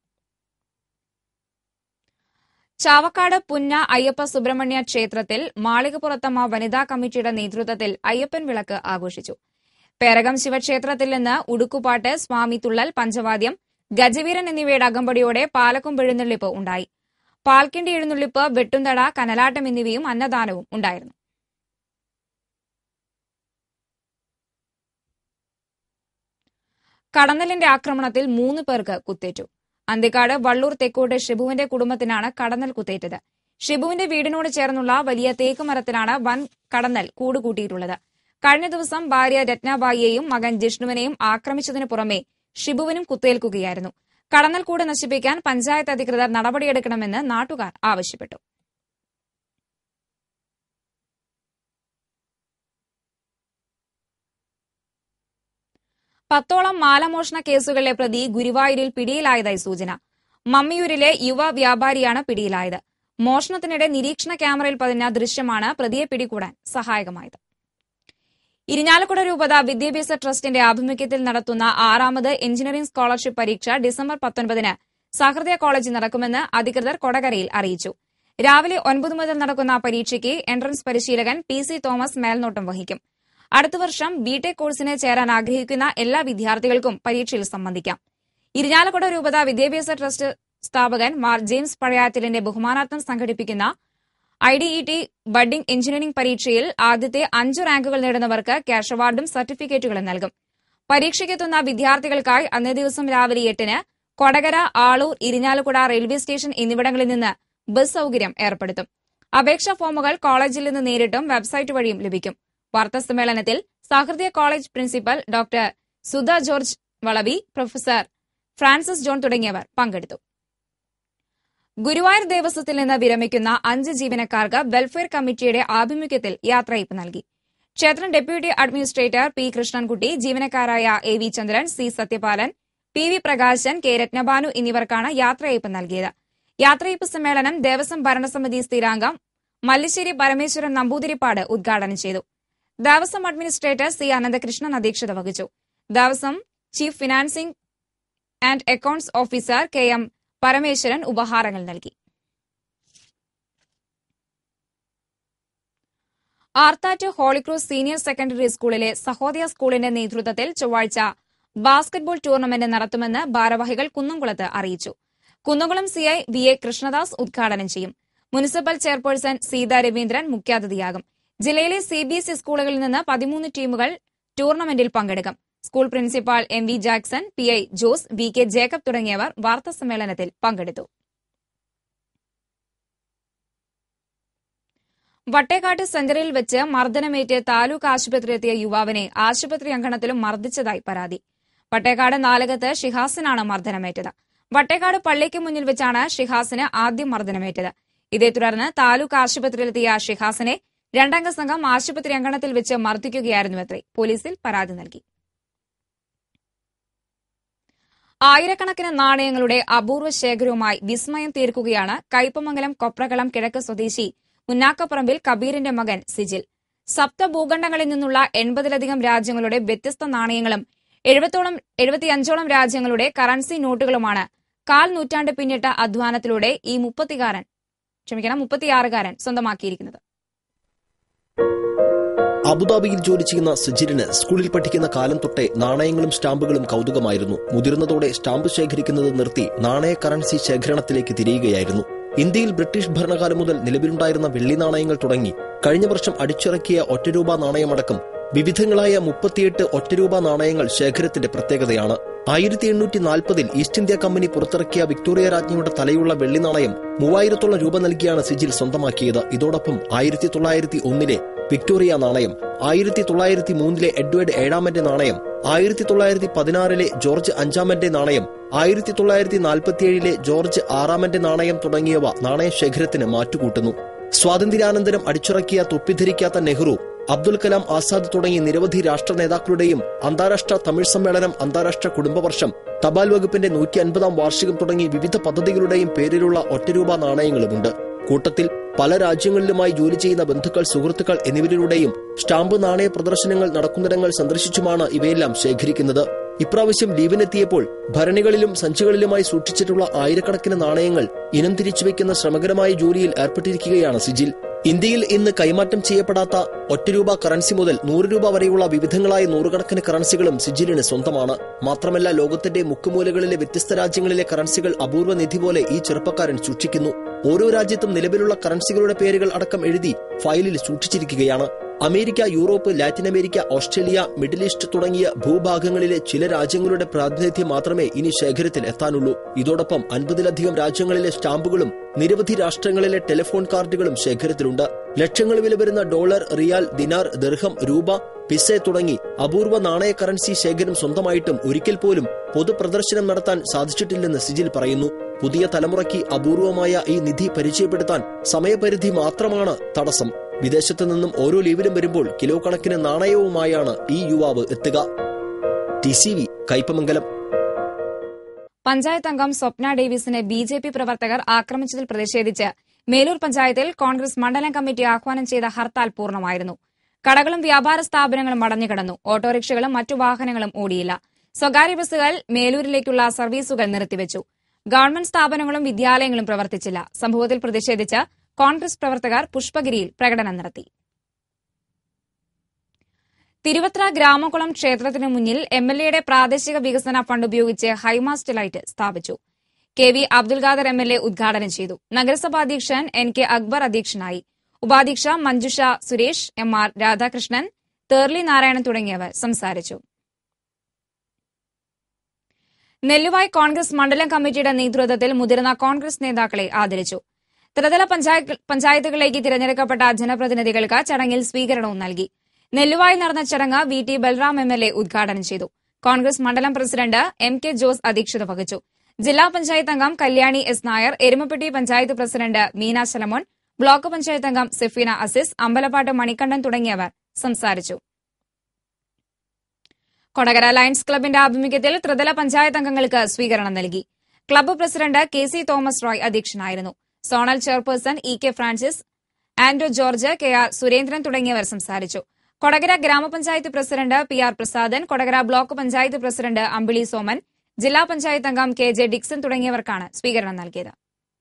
ചാവക്കാട് പുന്ന അയ്യപ്പ സുബ്രഹ്മണ്യ ക്ഷേത്രത്തിൽ മാളികപ്പുറത്തമ്മ വനിതാ കമ്മിറ്റിയുടെ നേതൃത്വത്തിൽ അയ്യപ്പൻ വിളക്ക് ആഘോഷിച്ചു. പേരകം ശിവക്ഷേത്രത്തിൽ നിന്ന് ഉടുക്കുപാട്ട്, സ്വാമി തുള്ളൽ, പഞ്ചവാദ്യം, ഗജവീരൻ എന്നിവയുടെ അകമ്പടിയോടെ പാലക്കും എഴുന്നള്ളിപ്പ് ഉണ്ടായി. പാൽക്കിണ്ടി എഴുന്നള്ളിപ്പ്, വെട്ടുന്തട, കനലാട്ടം എന്നിവയും അന്നദാനവും ഉണ്ടായിരുന്നു. കടന്നലിന്റെ ആക്രമണത്തിൽ മൂന്ന് പേർക്ക് കുത്തേറ്റു. അന്തിക്കാട് വള്ളൂർ തെക്കോട്ട് ഷിബുവിന്റെ കുടുംബത്തിനാണ് കടന്നൽ കുത്തേറ്റത്. ഷിബുവിന്റെ വീടിനോട് ചേർന്നുള്ള വലിയ തേക്ക് മരത്തിലാണ് വൻ കടന്നൽ കൂടുകൂട്ടിയിട്ടുള്ളത്. കഴിഞ്ഞ ദിവസം ഭാര്യ രത്നാബായിയെയും മകൻ ജിഷ്ണുവിനെയും ആക്രമിച്ചതിനു പുറമെ ഷിബുവിനും കുത്തേൽക്കുകയായിരുന്നു. കടന്നൽ കൂട് നശിപ്പിക്കാൻ പഞ്ചായത്ത് അധികൃതർ നടപടിയെടുക്കണമെന്ന് നാട്ടുകാർ ആവശ്യപ്പെട്ടു. പത്തോളം മാലമോഷണ കേസുകളിലെ പ്രതി ഗുരുവായൂരിൽ പിടിയിലായതായി സൂചന. മമ്മിയൂരിലെ യുവ വ്യാപാരിയാണ് പിടിയിലായത്. മോഷണത്തിനിടെ നിരീക്ഷണ ക്യാമറയിൽ പതിഞ്ഞ ദൃശ്യമാണ് പ്രതിയെ പിടികൂടാൻ സഹായകമായത്. ഇരിഞ്ഞാലക്കുട രൂപത വിദ്യാഭ്യാസ ട്രസ്റ്റിന്റെ ആഭിമുഖ്യത്തിൽ നടത്തുന്ന ആറാമത് എഞ്ചിനീയറിംഗ് സ്കോളർഷിപ്പ് പരീക്ഷ ഡിസംബർ പത്തൊൻപതിന് സഹൃദയ കോളേജിൽ നടക്കുമെന്ന് അധികൃതർ കൊടകരയിൽ അറിയിച്ചു. രാവിലെ ഒൻപത് മുതൽ നടക്കുന്ന പരീക്ഷയ്ക്ക് എൻട്രൻസ് പരിശീലകൻ പി സി തോമസ് മേൽനോട്ടം വഹിക്കും. അടുത്ത വർഷം ബിടെക് കോഴ്സിന് ചേരാൻ ആഗ്രഹിക്കുന്ന എല്ലാ വിദ്യാർത്ഥികൾക്കും പരീക്ഷയിൽ സംബന്ധിക്കാം. ഇരിഞ്ഞാലക്കുട രൂപത വിദ്യാഭ്യാസ ട്രസ്റ്റ് സ്ഥാപകൻ മാർ ജെയിംസ് പഴയാറ്റിലിന്റെ ബഹുമാനാർത്ഥം സംഘടിപ്പിക്കുന്ന I D E T budding engineering പരീക്ഷയിൽ ആദ്യത്തെ അഞ്ചു റാങ്കുകൾ നേടുന്നവർക്ക് ക്യാഷ് അവാർഡും സർട്ടിഫിക്കറ്റുകളും നൽകും. പരീക്ഷയ്ക്കെത്തുന്ന വിദ്യാർത്ഥികൾക്കായി അന്നേ ദിവസം രാവിലെ എട്ടിന് കൊടകര, ആളൂർ, ഇരിഞ്ഞാലക്കുട റെയിൽവേ സ്റ്റേഷൻ എന്നിവിടങ്ങളിൽ നിന്ന് ബസ് സൌകര്യം ഏർപ്പെടുത്തും. അപേക്ഷാ ഫോമുകൾ കോളേജിൽ നിന്ന് നേരിട്ടും വെബ്സൈറ്റ് വഴിയും ലഭിക്കും. വാർത്താസമ്മേളനത്തിൽ Sahrdaya college principal doctor Sudha George Valavi, professor Francis John തുടങ്ങിയവർ പങ്കെടുത്തു. ഗുരുവായൂർ ദേവസ്വത്തിൽ നിന്ന് വിരമിക്കുന്ന അഞ്ച് ജീവനക്കാർക്ക് വെൽഫെയർ കമ്മിറ്റിയുടെ ആഭിമുഖ്യത്തിൽ യാത്രയയപ്പ് നൽകി. ക്ഷേത്രം ഡെപ്യൂട്ടി അഡ്മിനിസ്ട്രേറ്റർ പി കൃഷ്ണൻകുട്ടി, ജീവനക്കാരായ A V Chandran, C Sathyapalan, P V Prakashan, K Rathnabhanu എന്നിവർക്കാണ് യാത്രയയപ്പ് നൽകിയത്. യാത്രയയപ്പ് സമ്മേളനം ദേവസ്വം ഭരണസമിതി സ്ഥിരാംഗം മല്ലിശ്ശേരി പരമേശ്വരൻ നമ്പൂതിരിപ്പാട് ഉദ്ഘാടനം ചെയ്തു. ദേവസ്വം അഡ്മിനിസ്ട്രേറ്റർ സി അനന്തകൃഷ്ണൻ അധ്യക്ഷത വഹിച്ചു. Devaswom chief financing and accounts officer K M Parameswaran ഉപഹാരങ്ങൾ നൽകി. ആർത്താറ്റ് ഹോളിക്രോസ് സീനിയർ സെക്കൻഡറി സ്കൂളിലെ സഹോദയ സ്കൂളിന്റെ നേതൃത്വത്തിൽ ചൊവ്വാഴ്ച ബാസ്കറ്റ്ബോൾ ടൂർണമെന്റ് നടത്തുമെന്ന് ഭാരവാഹികൾ കുന്നംകുളത്ത് അറിയിച്ചു. Kunnamkulam CI V A Krishnadas ഉദ്ഘാടനം ചെയ്യും. മുനിസിപ്പൽ ചെയർപേഴ്സൺ സീതാ രവീന്ദ്രൻ മുഖ്യാതിഥിയാകും. ജില്ലയിലെ സി ബി എസ് ഇ സ്കൂളുകളിൽ നിന്ന് പതിമൂന്ന് ടീമുകൾ ടൂർണമെന്റിൽ പങ്കെടുക്കും. School principal M V Jackson, P I Jose, V K Jacob തുടങ്ങിയവർ വാർത്താസമ്മേളനത്തിൽ പങ്കെടുത്തു. വട്ടേക്കാട്ട് സെന്ററിൽ വെച്ച് മർദ്ദനമേറ്റ് താലൂക്ക് ആശുപത്രിയിലെത്തിയ യുവാവിനെ ആശുപത്രി അങ്കണത്തിലും മർദ്ദിച്ചതായി പരാതി. വട്ടേക്കാട് നാലകത്ത് ഷിഹാസിനാണ് മർദ്ദനമേറ്റത്. വട്ടേക്കാട് പള്ളിക്ക് മുന്നിൽ വെച്ചാണ് ഷിഹാസിന് ആദ്യം മർദ്ദനമേറ്റത്. ഇതേ തുടർന്ന് താലൂക്ക് ആശുപത്രിയിലെത്തിയ ഷിഹാസിനെ രണ്ടംഗ സംഘം ആശുപത്രി അങ്കണത്തിൽ വെച്ച് മർദ്ദിക്കുകയായിരുന്നുവത്രേ. പോലീസിൽ പരാതി നൽകി. ആയിരക്കണക്കിന് നാണയങ്ങളുടെ അപൂർവ ശേഖരവുമായി വിസ്മയം തീർക്കുകയാണ് കയ്പമംഗലം കൊപ്രകളം കിഴക്ക് സ്വദേശി മുന്നാക്കപ്പറമ്പിൽ കബീറിന്റെ മകൻ സിജിൽ. സപ്ത ഭൂഖണ്ഡങ്ങളിൽ നിന്നുള്ള എൺപതിലധികം രാജ്യങ്ങളുടെ വ്യത്യസ്ത നാണയങ്ങളും എഴുപത്തോളം എഴുപത്തിയഞ്ചോളം രാജ്യങ്ങളുടെ കറൻസി നോട്ടുകളുമാണ് കാൽ നൂറ്റാണ്ട് പിന്നിട്ട അധ്വാനത്തിലൂടെ ഈ മുപ്പത്തികാരൻ ക്ഷമിക്കണം മുപ്പത്തിയാറുകാരൻ സ്വന്തമാക്കിയിരിക്കുന്നത്. അബുദാബിയിൽ ജോലി ചെയ്യുന്ന സിജിലിന് സ്കൂളിൽ പഠിക്കുന്ന കാലം തൊട്ടേ നാണയങ്ങളും സ്റ്റാമ്പുകളും കൌതുകമായിരുന്നു. മുതിർന്നതോടെ സ്റ്റാമ്പ് ശേഖരിക്കുന്നത് നിർത്തി നാണയ കറൻസി ശേഖരണത്തിലേക്ക് തിരിയുകയായിരുന്നു. ഇന്ത്യയിൽ ബ്രിട്ടീഷ് ഭരണകാലം മുതൽ നിലവിലുണ്ടായിരുന്ന വെള്ളി നാണയങ്ങൾ തുടങ്ങി കഴിഞ്ഞ വർഷം അടിച്ചിറക്കിയ ഒറ്റരൂപ നാണയമടക്കം വിവിധങ്ങളായ മുപ്പത്തിയെട്ട് ഒറ്റരൂപ നാണയങ്ങൾ ശേഖരത്തിന്റെ പ്രത്യേകതയാണ്. ആയിരത്തി എണ്ണൂറ്റി നാൽപ്പതിൽ ഈസ്റ്റ് ഇന്ത്യ കമ്പനി പുറത്തിറക്കിയ വിക്ടോറിയ രാജ്ഞിയുടെ തലയുള്ള വെള്ളി നാണയം മൂവായിരത്തോളം രൂപ നൽകിയാണ് സിജിൽ സ്വന്തമാക്കിയത്. ഇതോടൊപ്പം ആയിരത്തി തൊള്ളായിരത്തി ഒന്നിലെ വിക്ടോറിയ നാണയം, ആയിരത്തി തൊള്ളായിരത്തി മൂന്നിലെ എഡ്വേർഡ് ഏഴാമന്റെ നാണയം, ആയിരത്തി തൊള്ളായിരത്തി പതിനാറിലെ ജോർജ് അഞ്ചാമന്റെ നാണയം, ആയിരത്തി തൊള്ളായിരത്തി നാൽപ്പത്തിയേഴിലെ ജോർജ് ആറാമന്റെ നാണയം തുടങ്ങിയവ നാണയശേഖരത്തിന് മാറ്റുകൂട്ടുന്നു. സ്വാതന്ത്ര്യാനന്തരം അടിച്ചിറക്കിയ തൊപ്പിധരിക്കാത്ത നെഹ്റു, അബ്ദുൽ കലാം ആസാദ് തുടങ്ങി നിരവധി രാഷ്ട്ര നേതാക്കളുടെയും അന്താരാഷ്ട്ര തമിഴ് സമ്മേളനം, അന്താരാഷ്ട്ര കുടുംബവർഷം, തപാൽ വകുപ്പിന്റെ നൂറ്റി അൻപതാം വാർഷികം തുടങ്ങി വിവിധ പദ്ധതികളുടെയും പേരിലുള്ള ഒറ്റരൂപ നാണയങ്ങളുമുണ്ട്. കൂട്ടത്തിൽ പല രാജ്യങ്ങളിലുമായി ജോലി ചെയ്യുന്ന ബന്ധുക്കൾ, സുഹൃത്തുക്കൾ എന്നിവരിലൂടെയും സ്റ്റാമ്പ് നാണയ പ്രദർശനങ്ങൾ നടക്കുന്നിടങ്ങൾ സന്ദർശിച്ചുമാണ് ഇവയെല്ലാം ശേഖരിക്കുന്നത്. ഇപ്രാവശ്യം ലീവിനെത്തിയപ്പോൾ ഭരണികളിലും സഞ്ചികളിലുമായി സൂക്ഷിച്ചിട്ടുള്ള ആയിരക്കണക്കിന് നാണയങ്ങൾ ഇനം തിരിച്ചുവെക്കുന്ന ശ്രമകരമായ ജോലിയിൽ ഏർപ്പെട്ടിരിക്കുകയാണ് സിജിൽ. ഇന്ത്യയിൽ ഇന്ന് കൈമാറ്റം ചെയ്യപ്പെടാത്ത ഒറ്റരൂപ കറൻസി മുതൽ നൂറ് രൂപ വരെയുള്ള വിവിധങ്ങളായ നൂറുകണക്കിന് കറൻസികളും സിജിലിന് സ്വന്തമാണ്. മാത്രമല്ല, ലോകത്തിന്റെ മുക്കുമൂലകളിലെ വ്യത്യസ്ത രാജ്യങ്ങളിലെ കറൻസികൾ അപൂർവ നിധി പോലെ ഈ ചെറുപ്പക്കാരൻ സൂക്ഷിക്കുന്നു. ഓരോ രാജ്യത്തും നിലവിലുള്ള കറൻസികളുടെ പേരുകൾ അടക്കം എഴുതി ഫയലിൽ സൂക്ഷിച്ചിരിക്കുകയാണ്. America, Europe, Latin America, Australia, middle east തുടങ്ങിയ ഭൂഭാഗങ്ങളിലെ ചില രാജ്യങ്ങളുടെ പ്രാതിനിധ്യം മാത്രമേ ഇനി ശേഖരത്തിൽ എത്താനുള്ളൂ. ഇതോടൊപ്പം അൻപതിലധികം രാജ്യങ്ങളിലെ സ്റ്റാമ്പുകളും നിരവധി രാഷ്ട്രങ്ങളിലെ ടെലിഫോൺ കാർഡുകളും ശേഖരത്തിലുണ്ട്. ലക്ഷങ്ങൾ വില വരുന്ന ഡോളർ, റിയാൽ, ദിനാർ, ദിർഹം, രൂപ, പിസെ തുടങ്ങി അപൂർവ നാണയ കറൻസി ശേഖരം സ്വന്തമായിട്ടും ഒരിക്കൽ പോലും പൊതുപ്രദർശനം നടത്താൻ സാധിച്ചിട്ടില്ലെന്ന് സിജിൽ പറയുന്നു. പുതിയ തലമുറയ്ക്ക് അപൂർവമായ ഈ നിധി പരിചയപ്പെടുത്താൻ സമയപരിധി മാത്രമാണ് തടസ്സം. വിദേശത്തു നിന്നും ഓരോ ലീവിലും വരുമ്പോൾ കിലോ കണക്കിന് നാണയവുമായാണ് ഈ യുവാവ് എത്തുക. T C V Kaipamangalam. Panchayat അംഗം സ്വപ്ന ഡേവിസിനെ ബി ജെ പി പ്രവർത്തകർ ആക്രമിച്ചതിൽ പ്രതിഷേധിച്ച് മേലൂർ പഞ്ചായത്തിൽ കോൺഗ്രസ് മണ്ഡലം കമ്മിറ്റി ആഹ്വാനം ചെയ്ത ഹർത്താൽ പൂർണ്ണമായിരുന്നു. കടകളും വ്യാപാര സ്ഥാപനങ്ങളും അടഞ്ഞുകിടന്നു. ഓട്ടോറിക്ഷകളും മറ്റു വാഹനങ്ങളും ഓടിയില്ല. സ്വകാര്യ ബസ്സുകൾ മേലൂരിലേക്കുള്ള സർവീസുകൾ നിർത്തിവച്ചു. ഗവൺമെന്റ് സ്ഥാപനങ്ങളും വിദ്യാലയങ്ങളും പ്രവർത്തിച്ചില്ല. സംഭവത്തിൽ പ്രതിഷേധിച്ച് കോൺഗ്രസ് പ്രവർത്തകർ പുഷ്പഗിരിയിൽ പ്രകടനം നടത്തി. തിരുവത്ര ഗ്രാമകുളം ക്ഷേത്രത്തിനു മുന്നിൽ എം എൽ എയുടെ പ്രാദേശിക വികസന ഫണ്ട് ഉപയോഗിച്ച് ഹൈമാസ്റ്റ് ലൈറ്റ് സ്ഥാപിച്ചു. K V Abdul Khader M L A ഉദ്ഘാടനം ചെയ്തു. നഗരസഭാ അധ്യക്ഷൻ എൻ കെ അക്ബർ അധ്യക്ഷനായി. ഉപാധ്യക്ഷ മഞ്ജുഷ സുരേഷ്, എം ആർ രാധാകൃഷ്ണൻ, തേർലി നാരായണൻ തുടങ്ങിയവർ സംസാരിച്ചു. നെല്ലുവായ് കോൺഗ്രസ് മണ്ഡലം കമ്മിറ്റിയുടെ നേതൃത്വത്തിൽ മുതിർന്ന കോൺഗ്രസ് നേതാക്കളെ ആദരിച്ചു. ത്രിതല പഞ്ചായത്തുകളിലേക്ക് തിരഞ്ഞെടുക്കപ്പെട്ട ജനപ്രതിനിധികൾക്ക് ചടങ്ങിൽ സ്വീകരണവും നൽകി. നെല്ലുവായിൽ നടന്ന ചടങ്ങ് V T Balram M L A ഉദ്ഘാടനം ചെയ്തു. കോൺഗ്രസ് മണ്ഡലം പ്രസിഡന്റ് എം കെ ജോസ് അധ്യക്ഷത വഹിച്ചു. ജില്ലാ പഞ്ചായത്ത് അംഗം Kalyani S Nair, Erumappetty panchayat president Meena Salamon, block panchayat അംഗം സെഫീന അസിസ്, അമ്പലപ്പാട്ട് മണികണ്ഠൻ തുടങ്ങിയവർ സംസാരിച്ചു. കൊടകര ലയൺസ് ക്ലബിന്റെ ആഭിമുഖ്യത്തിൽ ത്രിതല പഞ്ചായത്ത് അംഗങ്ങൾക്ക് സ്വീകരണം നൽകി. Club president K C Thomas Roy അധ്യക്ഷനായിരുന്നു. Zonal chairperson E K Francis, Ando George, K R Surendran തുടങ്ങിയവർ സംസാരിച്ചു. കൊടകര ഗ്രാമപഞ്ചായത്ത് president P R Prasadan, Kodakara block panchayat president Ambili Soman, ജില്ലാ പഞ്ചായത്ത് അംഗം കെ ജെ ഡിക്സൺ തുടങ്ങിയവർക്കാണ് സ്വീകരണം നൽകിയത്.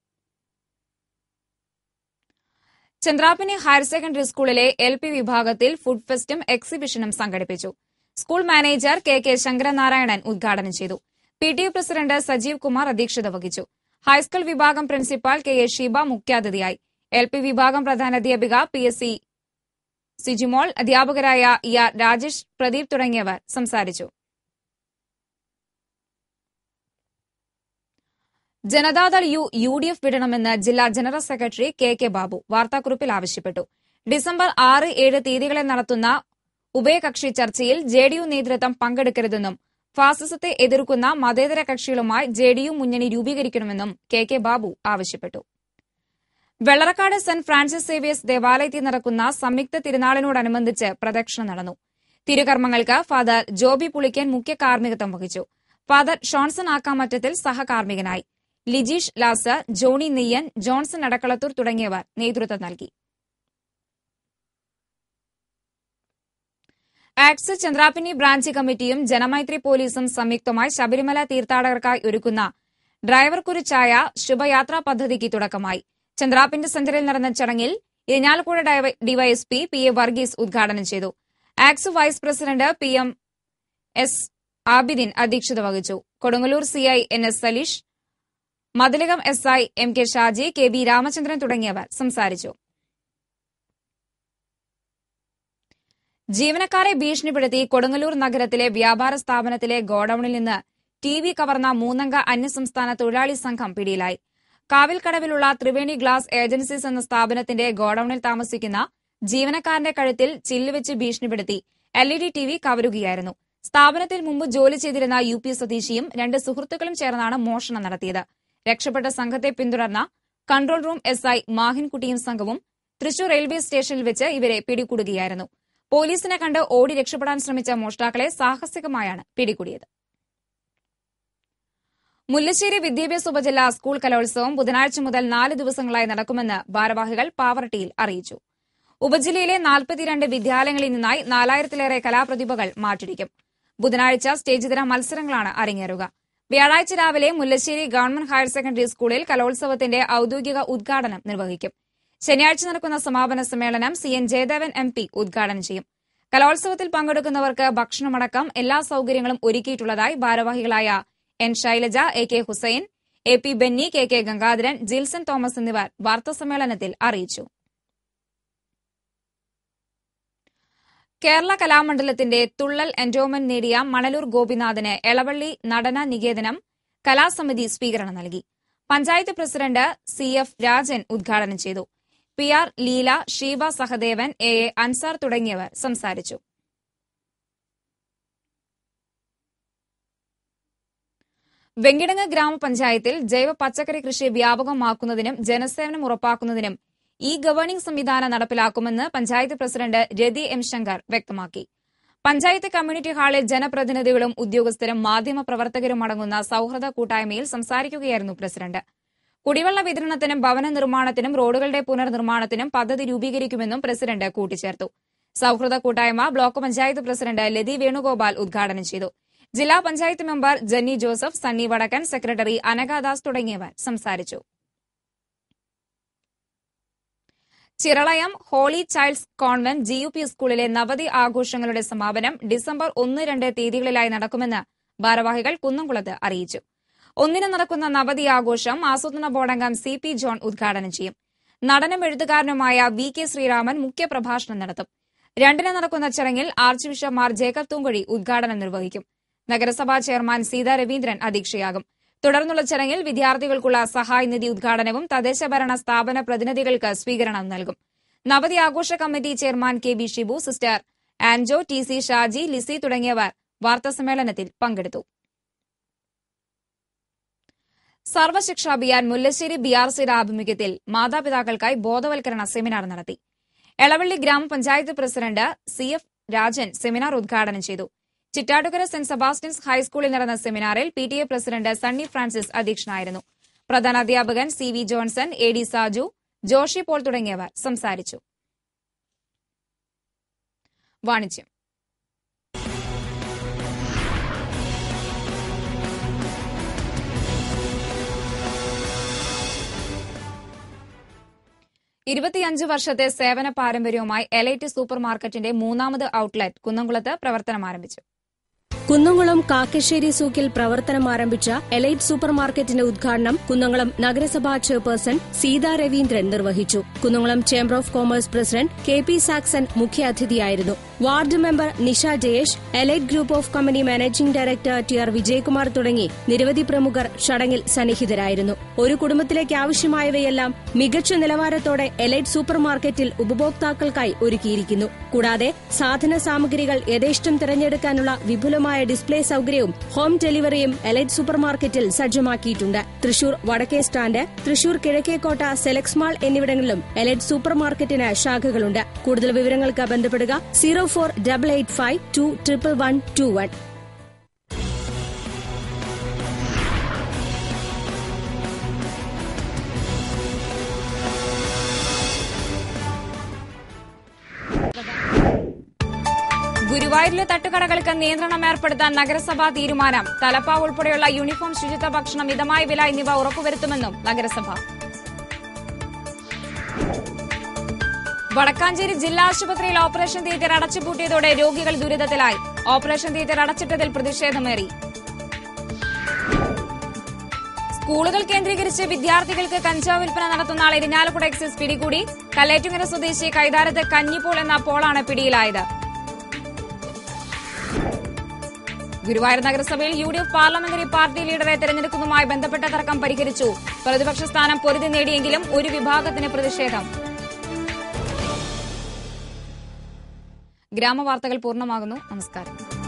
ചന്ദ്രാപിനി ഹയർ സെക്കൻഡറി സ്കൂളിലെ എൽ പി വിഭാഗത്തിൽ ഫുഡ് ഫെസ്റ്റും എക്സിബിഷനും സംഘടിപ്പിച്ചു. School manager K K Sankaranarayanan ഉദ്ഘാടനം ചെയ്തു. P T A president Sajeev Kumar അധ്യക്ഷത വഹിച്ചു. ഹൈസ്കൂൾ വിഭാഗം പ്രിൻസിപ്പാൾ കെ എ ഷീബ മുഖ്യാതിഥിയായി. എൽ പി വിഭാഗം പ്രധാനാധ്യാപിക പി എസ് സി സിജിമോൾ, അധ്യാപകരായ ഇ ആർ രാജേഷ്, പ്രദീപ് തുടങ്ങിയവർ സംസാരിച്ചു. Janata Dal U U D F വിടണമെന്ന് ജില്ലാ general secretary K K Babu വാർത്താക്കുറിപ്പിൽ ആവശ്യപ്പെട്ടു. ഡിസംബർ ആറ് ഏഴ് തീയതികളിൽ നടത്തുന്ന ഉഭയകക്ഷി ചർച്ചയിൽ ജെ ഡി യു നേതൃത്വം പങ്കെടുക്കരുതെന്നും ഫാസിസത്തെ എതിർക്കുന്ന മതേതര കക്ഷികളുമായി ജെ ഡി യു മുന്നണി രൂപീകരിക്കണമെന്നും കെ കെ ബാബു ആവശ്യപ്പെട്ടു. വെള്ളറക്കാട് സെന്റ് ഫ്രാൻസിസ് സേവിയേഴ്സ് ദേവാലയത്തിൽ നടക്കുന്ന സംയുക്ത തിരുനാളിനോടനുബന്ധിച്ച് പ്രദക്ഷിണം നടന്നു. തിരുകർമ്മങ്ങൾക്ക് ഫാദർ ജോബി പുളിക്കൻ മുഖ്യ കാർമ്മികത്വം വഹിച്ചു. ഫാദർ ഷോൺസൺ ആക്കാമറ്റത്തിൽ സഹകാർമ്മികനായി. ലിജീഷ് ലാസർ, ജോണി നെയ്യൻ, ജോൺസൺ അടക്കളത്തൂർ തുടങ്ങിയവർ നേതൃത്വം നൽകി. ആക്സ് ചന്ദ്രാപിനി ബ്രാഞ്ച് കമ്മിറ്റിയും ജനമൈത്രി പോലീസും സംയുക്തമായി ശബരിമല തീർത്ഥാടകർക്കായി ഒരുക്കുന്ന ഡ്രൈവർ കുറിച്ചായ ശുഭയാത്രാ പദ്ധതിക്ക് തുടക്കമായി. ചന്ദ്രാപിനി സെന്ററിൽ നടന്ന ചടങ്ങിൽ Irinjalakuda DYSP P A Varghese ഉദ്ഘാടനം ചെയ്തു. ആക്സ് vice president P M S Abidin അധ്യക്ഷത വഹിച്ചു. Kodungallur CI N S Saleesh, Mathilakam S I M K Shaji, K B Ramachandran തുടങ്ങിയവർ സംസാരിച്ചു. ജീവനക്കാരെ ഭീഷണിപ്പെടുത്തി കൊടുങ്ങല്ലൂർ നഗരത്തിലെ വ്യാപാര സ്ഥാപനത്തിലെ ഗോഡൌണിൽ നിന്ന് ടി വി കവർന്ന മൂന്നംഗ അന്യസംസ്ഥാന തൊഴിലാളി സംഘം പിടിയിലായി. കാവിൽക്കടവിലുള്ള ത്രിവേണി ഗ്ലാസ് ഏജൻസീസ് എന്ന സ്ഥാപനത്തിന്റെ ഗോഡൌണിൽ താമസിക്കുന്ന ജീവനക്കാരന്റെ കഴുത്തിൽ ചില്ലുവെച്ച് ഭീഷണിപ്പെടുത്തി L E D T V കവരുകയായിരുന്നു. സ്ഥാപനത്തിൽ മുമ്പ് ജോലി ചെയ്തിരുന്ന യു പി സ്വദേശിയും രണ്ട് സുഹൃത്തുക്കളും ചേർന്നാണ് മോഷണം നടത്തിയത്. രക്ഷപ്പെട്ട സംഘത്തെ പിന്തുടർന്ന കൺട്രോൾ റൂം എസ് ഐ മാഹിൻകുട്ടിയും സംഘവും തൃശൂർ റെയിൽവേ സ്റ്റേഷനിൽ വെച്ച് ഇവരെ പിടികൂടുകയായിരുന്നു. പോലീസിനെ കണ്ട് ഓടി രക്ഷപ്പെടാൻ ശ്രമിച്ച മോഷ്ടാക്കളെ സാഹസികമായാണ് പിടികൂടിയത്. മുല്ലശ്ശേരി വിദ്യാഭ്യാസ ഉപജില്ലാ സ്കൂൾ കലോത്സവം ബുധനാഴ്ച മുതൽ നാല് ദിവസങ്ങളായി നടക്കുമെന്ന് ഭാരവാഹികൾ പാവറട്ടിയിൽ അറിയിച്ചു. ഉപജില്ലയിലെ നാൽപ്പത്തിരണ്ട് വിദ്യാലയങ്ങളിൽ നിന്നായി നാലായിരത്തിലേറെ കലാപ്രതിഭകൾ മാറ്റിരിക്കും. ബുധനാഴ്ച സ്റ്റേജിതര മത്സരങ്ങളാണ് അരങ്ങേറുക. വ്യാഴാഴ്ച രാവിലെ മുല്ലശ്ശേരി ഗവൺമെന്റ് ഹയർ സെക്കൻഡറി സ്കൂളിൽ കലോത്സവത്തിന്റെ ഔദ്യോഗിക ഉദ്ഘാടനം നിർവഹിക്കും. ശനിയാഴ്ച നടക്കുന്ന സമാപന സമ്മേളനം C N Jayadevan M P ഉദ്ഘാടനം ചെയ്യും. കലോത്സവത്തിൽ പങ്കെടുക്കുന്നവർക്ക് ഭക്ഷണമടക്കം എല്ലാ സൌകര്യങ്ങളും ഒരുക്കിയിട്ടുള്ളതായി ഭാരവാഹികളായ N Shailaja, A K Hussain, A P Benny, K K Gangadharan, Jilson Thomas എന്നിവർ വാർത്താസമ്മേളനത്തിൽ അറിയിച്ചു. കേരള കലാമണ്ഡലത്തിന്റെ തുള്ളൽ എൻഡോമെന്റ് നേടിയ മണലൂർ ഗോപിനാഥന് എളവള്ളി നടന നികേതനം കലാസമിതി സ്വീകരണം നൽകി. Panchayat president C F Rajan ഉദ്ഘാടനം ചെയ്തു. P R Leela, Sheeba Sahadevan, A A Ansar തുടങ്ങിയവർ സംസാരിച്ചു. വെങ്കിടങ്ങ് ഗ്രാമപഞ്ചായത്തിൽ ജൈവ പച്ചക്കറി കൃഷി വ്യാപകമാക്കുന്നതിനും ജനസേവനം ഉറപ്പാക്കുന്നതിനും ഇ ഗവേണിംഗ് സംവിധാനം നടപ്പിലാക്കുമെന്ന് പഞ്ചായത്ത് പ്രസിഡന്റ് രതി എം ശങ്കർ വ്യക്തമാക്കി. പഞ്ചായത്ത് കമ്മ്യൂണിറ്റി ഹാളിൽ ജനപ്രതിനിധികളും ഉദ്യോഗസ്ഥരും മാധ്യമപ്രവർത്തകരും അടങ്ങുന്ന സൌഹൃദ കൂട്ടായ്മയിൽ സംസാരിക്കുകയായിരുന്നു പ്രസിഡന്റ്. കുടിവെള്ള വിതരണത്തിനും ഭവന നിർമ്മാണത്തിനും റോഡുകളുടെ പുനർനിർമ്മാണത്തിനും പദ്ധതി രൂപീകരിക്കുമെന്നും പ്രസിഡന്റ് കൂട്ടിച്ചേർത്തു. സൌഹൃദ കൂട്ടായ്മ ബ്ലോക്ക് പഞ്ചായത്ത് പ്രസിഡന്റ് ലതി വേണുഗോപാൽ ഉദ്ഘാടനം ചെയ്തു. ജില്ലാ പഞ്ചായത്ത് മെമ്പർ ജന്നി ജോസഫ്, സണ്ണി വടക്കൻ, സെക്രട്ടറി അനഘാദാസ് തുടങ്ങിയവർ സംസാരിച്ചു. Chiralayam holy child's convent G U P സ്കൂളിലെ നവതി ആഘോഷങ്ങളുടെ സമാപനം ഡിസംബർ ഒന്ന് രണ്ട് തീയതികളിലായി നടക്കുമെന്ന് ഭാരവാഹികൾ കുന്നംകുളത്ത് അറിയിച്ചു. ഒന്നിന് നടക്കുന്ന നവതി ആഘോഷം ആസൂത്രണ ബോർഡംഗം സി പി ജോൺ ഉദ്ഘാടനം ചെയ്യും. നടനും എഴുത്തുകാരനുമായ വി കെ ശ്രീരാമൻ മുഖ്യപ്രഭാഷണം നടത്തും. രണ്ടിന് നടക്കുന്ന ചടങ്ങിൽ ആർച്ച് ബിഷപ്പ് മാർ ജേക്കബ് തൂങ്കുഴി ഉദ്ഘാടനം നിർവഹിക്കും. നഗരസഭാ ചെയർമാൻ സീതാ രവീന്ദ്രൻ അധ്യക്ഷയാകും. തുടർന്നുള്ള ചടങ്ങിൽ വിദ്യാർത്ഥികൾക്കുള്ള സഹായ നിധി ഉദ്ഘാടനവും തദ്ദേശഭരണ സ്ഥാപന പ്രതിനിധികൾക്ക് സ്വീകരണം നൽകും. നവതി ആഘോഷ committee chairman K B Shibu, sister Anjo, T C Shaji, Lizzy തുടങ്ങിയവർ വാർത്താസമ്മേളനത്തിൽ പങ്കെടുത്തു. സർവശിക്ഷ അഭിയാൻ മുല്ലശ്ശേരി ബി ആർ സിയുടെ ആഭിമുഖ്യത്തിൽ മാതാപിതാക്കൾക്കായി ബോധവൽക്കരണ സെമിനാർ നടത്തി. Elavally gramapanchayat president C F Rajan seminar ഉദ്ഘാടനം ചെയ്തു. ചിറ്റാട്ടുകര സെന്റ് സെബാസ്റ്റ്യൻസ് ഹൈസ്കൂളിൽ നടന്ന സെമിനാറിൽ P T A president Sunny Francis അധ്യക്ഷനായിരുന്നു. പ്രധാനാധ്യാപകൻ C V Johnson, A D Saju, Joshy Paul തുടങ്ങിയവർ സംസാരിച്ചു. വാണിജ്യം. ഇരുപത്തിയഞ്ച് വർഷത്തെ സേവന പാരമ്പര്യവുമായി എലൈറ്റ് സൂപ്പർ മാർക്കറ്റിന്റെ മൂന്നാമത് ഔട്ട്ലെറ്റ് കുന്നംകുളത്ത് പ്രവർത്തനം ആരംഭിച്ചു. കുന്നംകുളം കാക്കശ്ശേരി സൂക്കിൽ പ്രവർത്തനം ആരംഭിച്ച എലൈറ്റ് സൂപ്പർ മാർക്കറ്റിന്റെ ഉദ്ഘാടനം കുന്നംകുളം നഗരസഭാ ചെയർപേഴ്സൺ സീതാ രവീന്ദ്രൻ നിർവഹിച്ചു. Kunnamkulam chamber of commerce president K P Saxon മുഖ്യാതിഥിയായിരുന്നു. Ward member Nisha Jayesh, elite group of company managing director T R Vijayakumar തുടങ്ങി നിരവധി പ്രമുഖർ ചടങ്ങിൽ സന്നിഹിതരായിരുന്നു. ഒരു കുടുംബത്തിലേക്ക് ആവശ്യമായവയെല്ലാം മികച്ച നിലവാരത്തോടെ എലൈറ്റ് സൂപ്പർ മാർക്കറ്റിൽ ഉപഭോക്താക്കൾക്കായി ഒരുക്കിയിരിക്കുന്നു. കൂടാതെ സാധന സാമഗ്രികൾ യഥേഷ്ടം തിരഞ്ഞെടുക്കാനുള്ള വിപുലമായ ഡിസ്പ്ലേ സൌകര്യവും ഹോം ഡെലിവറിയും എലൈറ്റ് സൂപ്പർ മാർക്കറ്റിൽ സജ്ജമാക്കിയിട്ടുണ്ട്. തൃശൂർ വടക്കേ stand, Thrissur Kizhakkekotta, Selex mall എന്നിവിടങ്ങളിലും എലൈറ്റ് സൂപ്പർ മാർക്കറ്റിന് ശാഖകളുണ്ട്. കൂടുതൽ വിവരങ്ങൾക്ക് ബന്ധപ്പെടുക zero four double eight five two triple one two one. ഗുരുവായൂരിലെ തട്ടുകടകൾക്ക് നിയന്ത്രണം ഏർപ്പെടുത്താൻ നഗരസഭാ തീരുമാനം. തലപ്പാവ് ഉൾപ്പെടെയുള്ള യൂണിഫോം, ശുചിത്വ ഭക്ഷണം, മിതമായ വില എന്നിവ ഉറപ്പുവരുത്തുമെന്നും നഗരസഭ. വടക്കാഞ്ചേരി ജില്ലാ ആശുപത്രിയിൽ ഓപ്പറേഷൻ തിയേറ്റർ അടച്ചുപൂട്ടിയതോടെ രോഗികൾ ദുരിതത്തിലായി. Operation theatre അടച്ചിട്ടതിൽ പ്രതിഷേധമേറി. സ്കൂളുകൾ കേന്ദ്രീകരിച്ച് വിദ്യാർത്ഥികൾക്ക് കഞ്ചാവ് വിൽപ്പന നടത്തുന്ന ആൾ ഇരിഞ്ഞാലക്കുട എക്സൈസ് പിടികൂടി. കല്ലേറ്റുങ്ങര സ്വദേശി കൈതാരത്ത് കഞ്ഞിപ്പോൾ എന്ന പോളാണ് പിടിയിലായത്. ഗുരുവായൂർ നഗരസഭയിൽ U D F parliamentary party ലീഡറെ തെരഞ്ഞെടുക്കുന്നതുമായി ബന്ധപ്പെട്ട തർക്കം പരിഹരിച്ചു. പ്രതിപക്ഷ സ്ഥാനം പൊരുതി നേടിയെങ്കിലും ഒരു വിഭാഗത്തിന് പ്രതിഷേധം. ഗ്രാമവാർത്തകൾ പൂർണ്ണമാകുന്നു. നമസ്കാരം.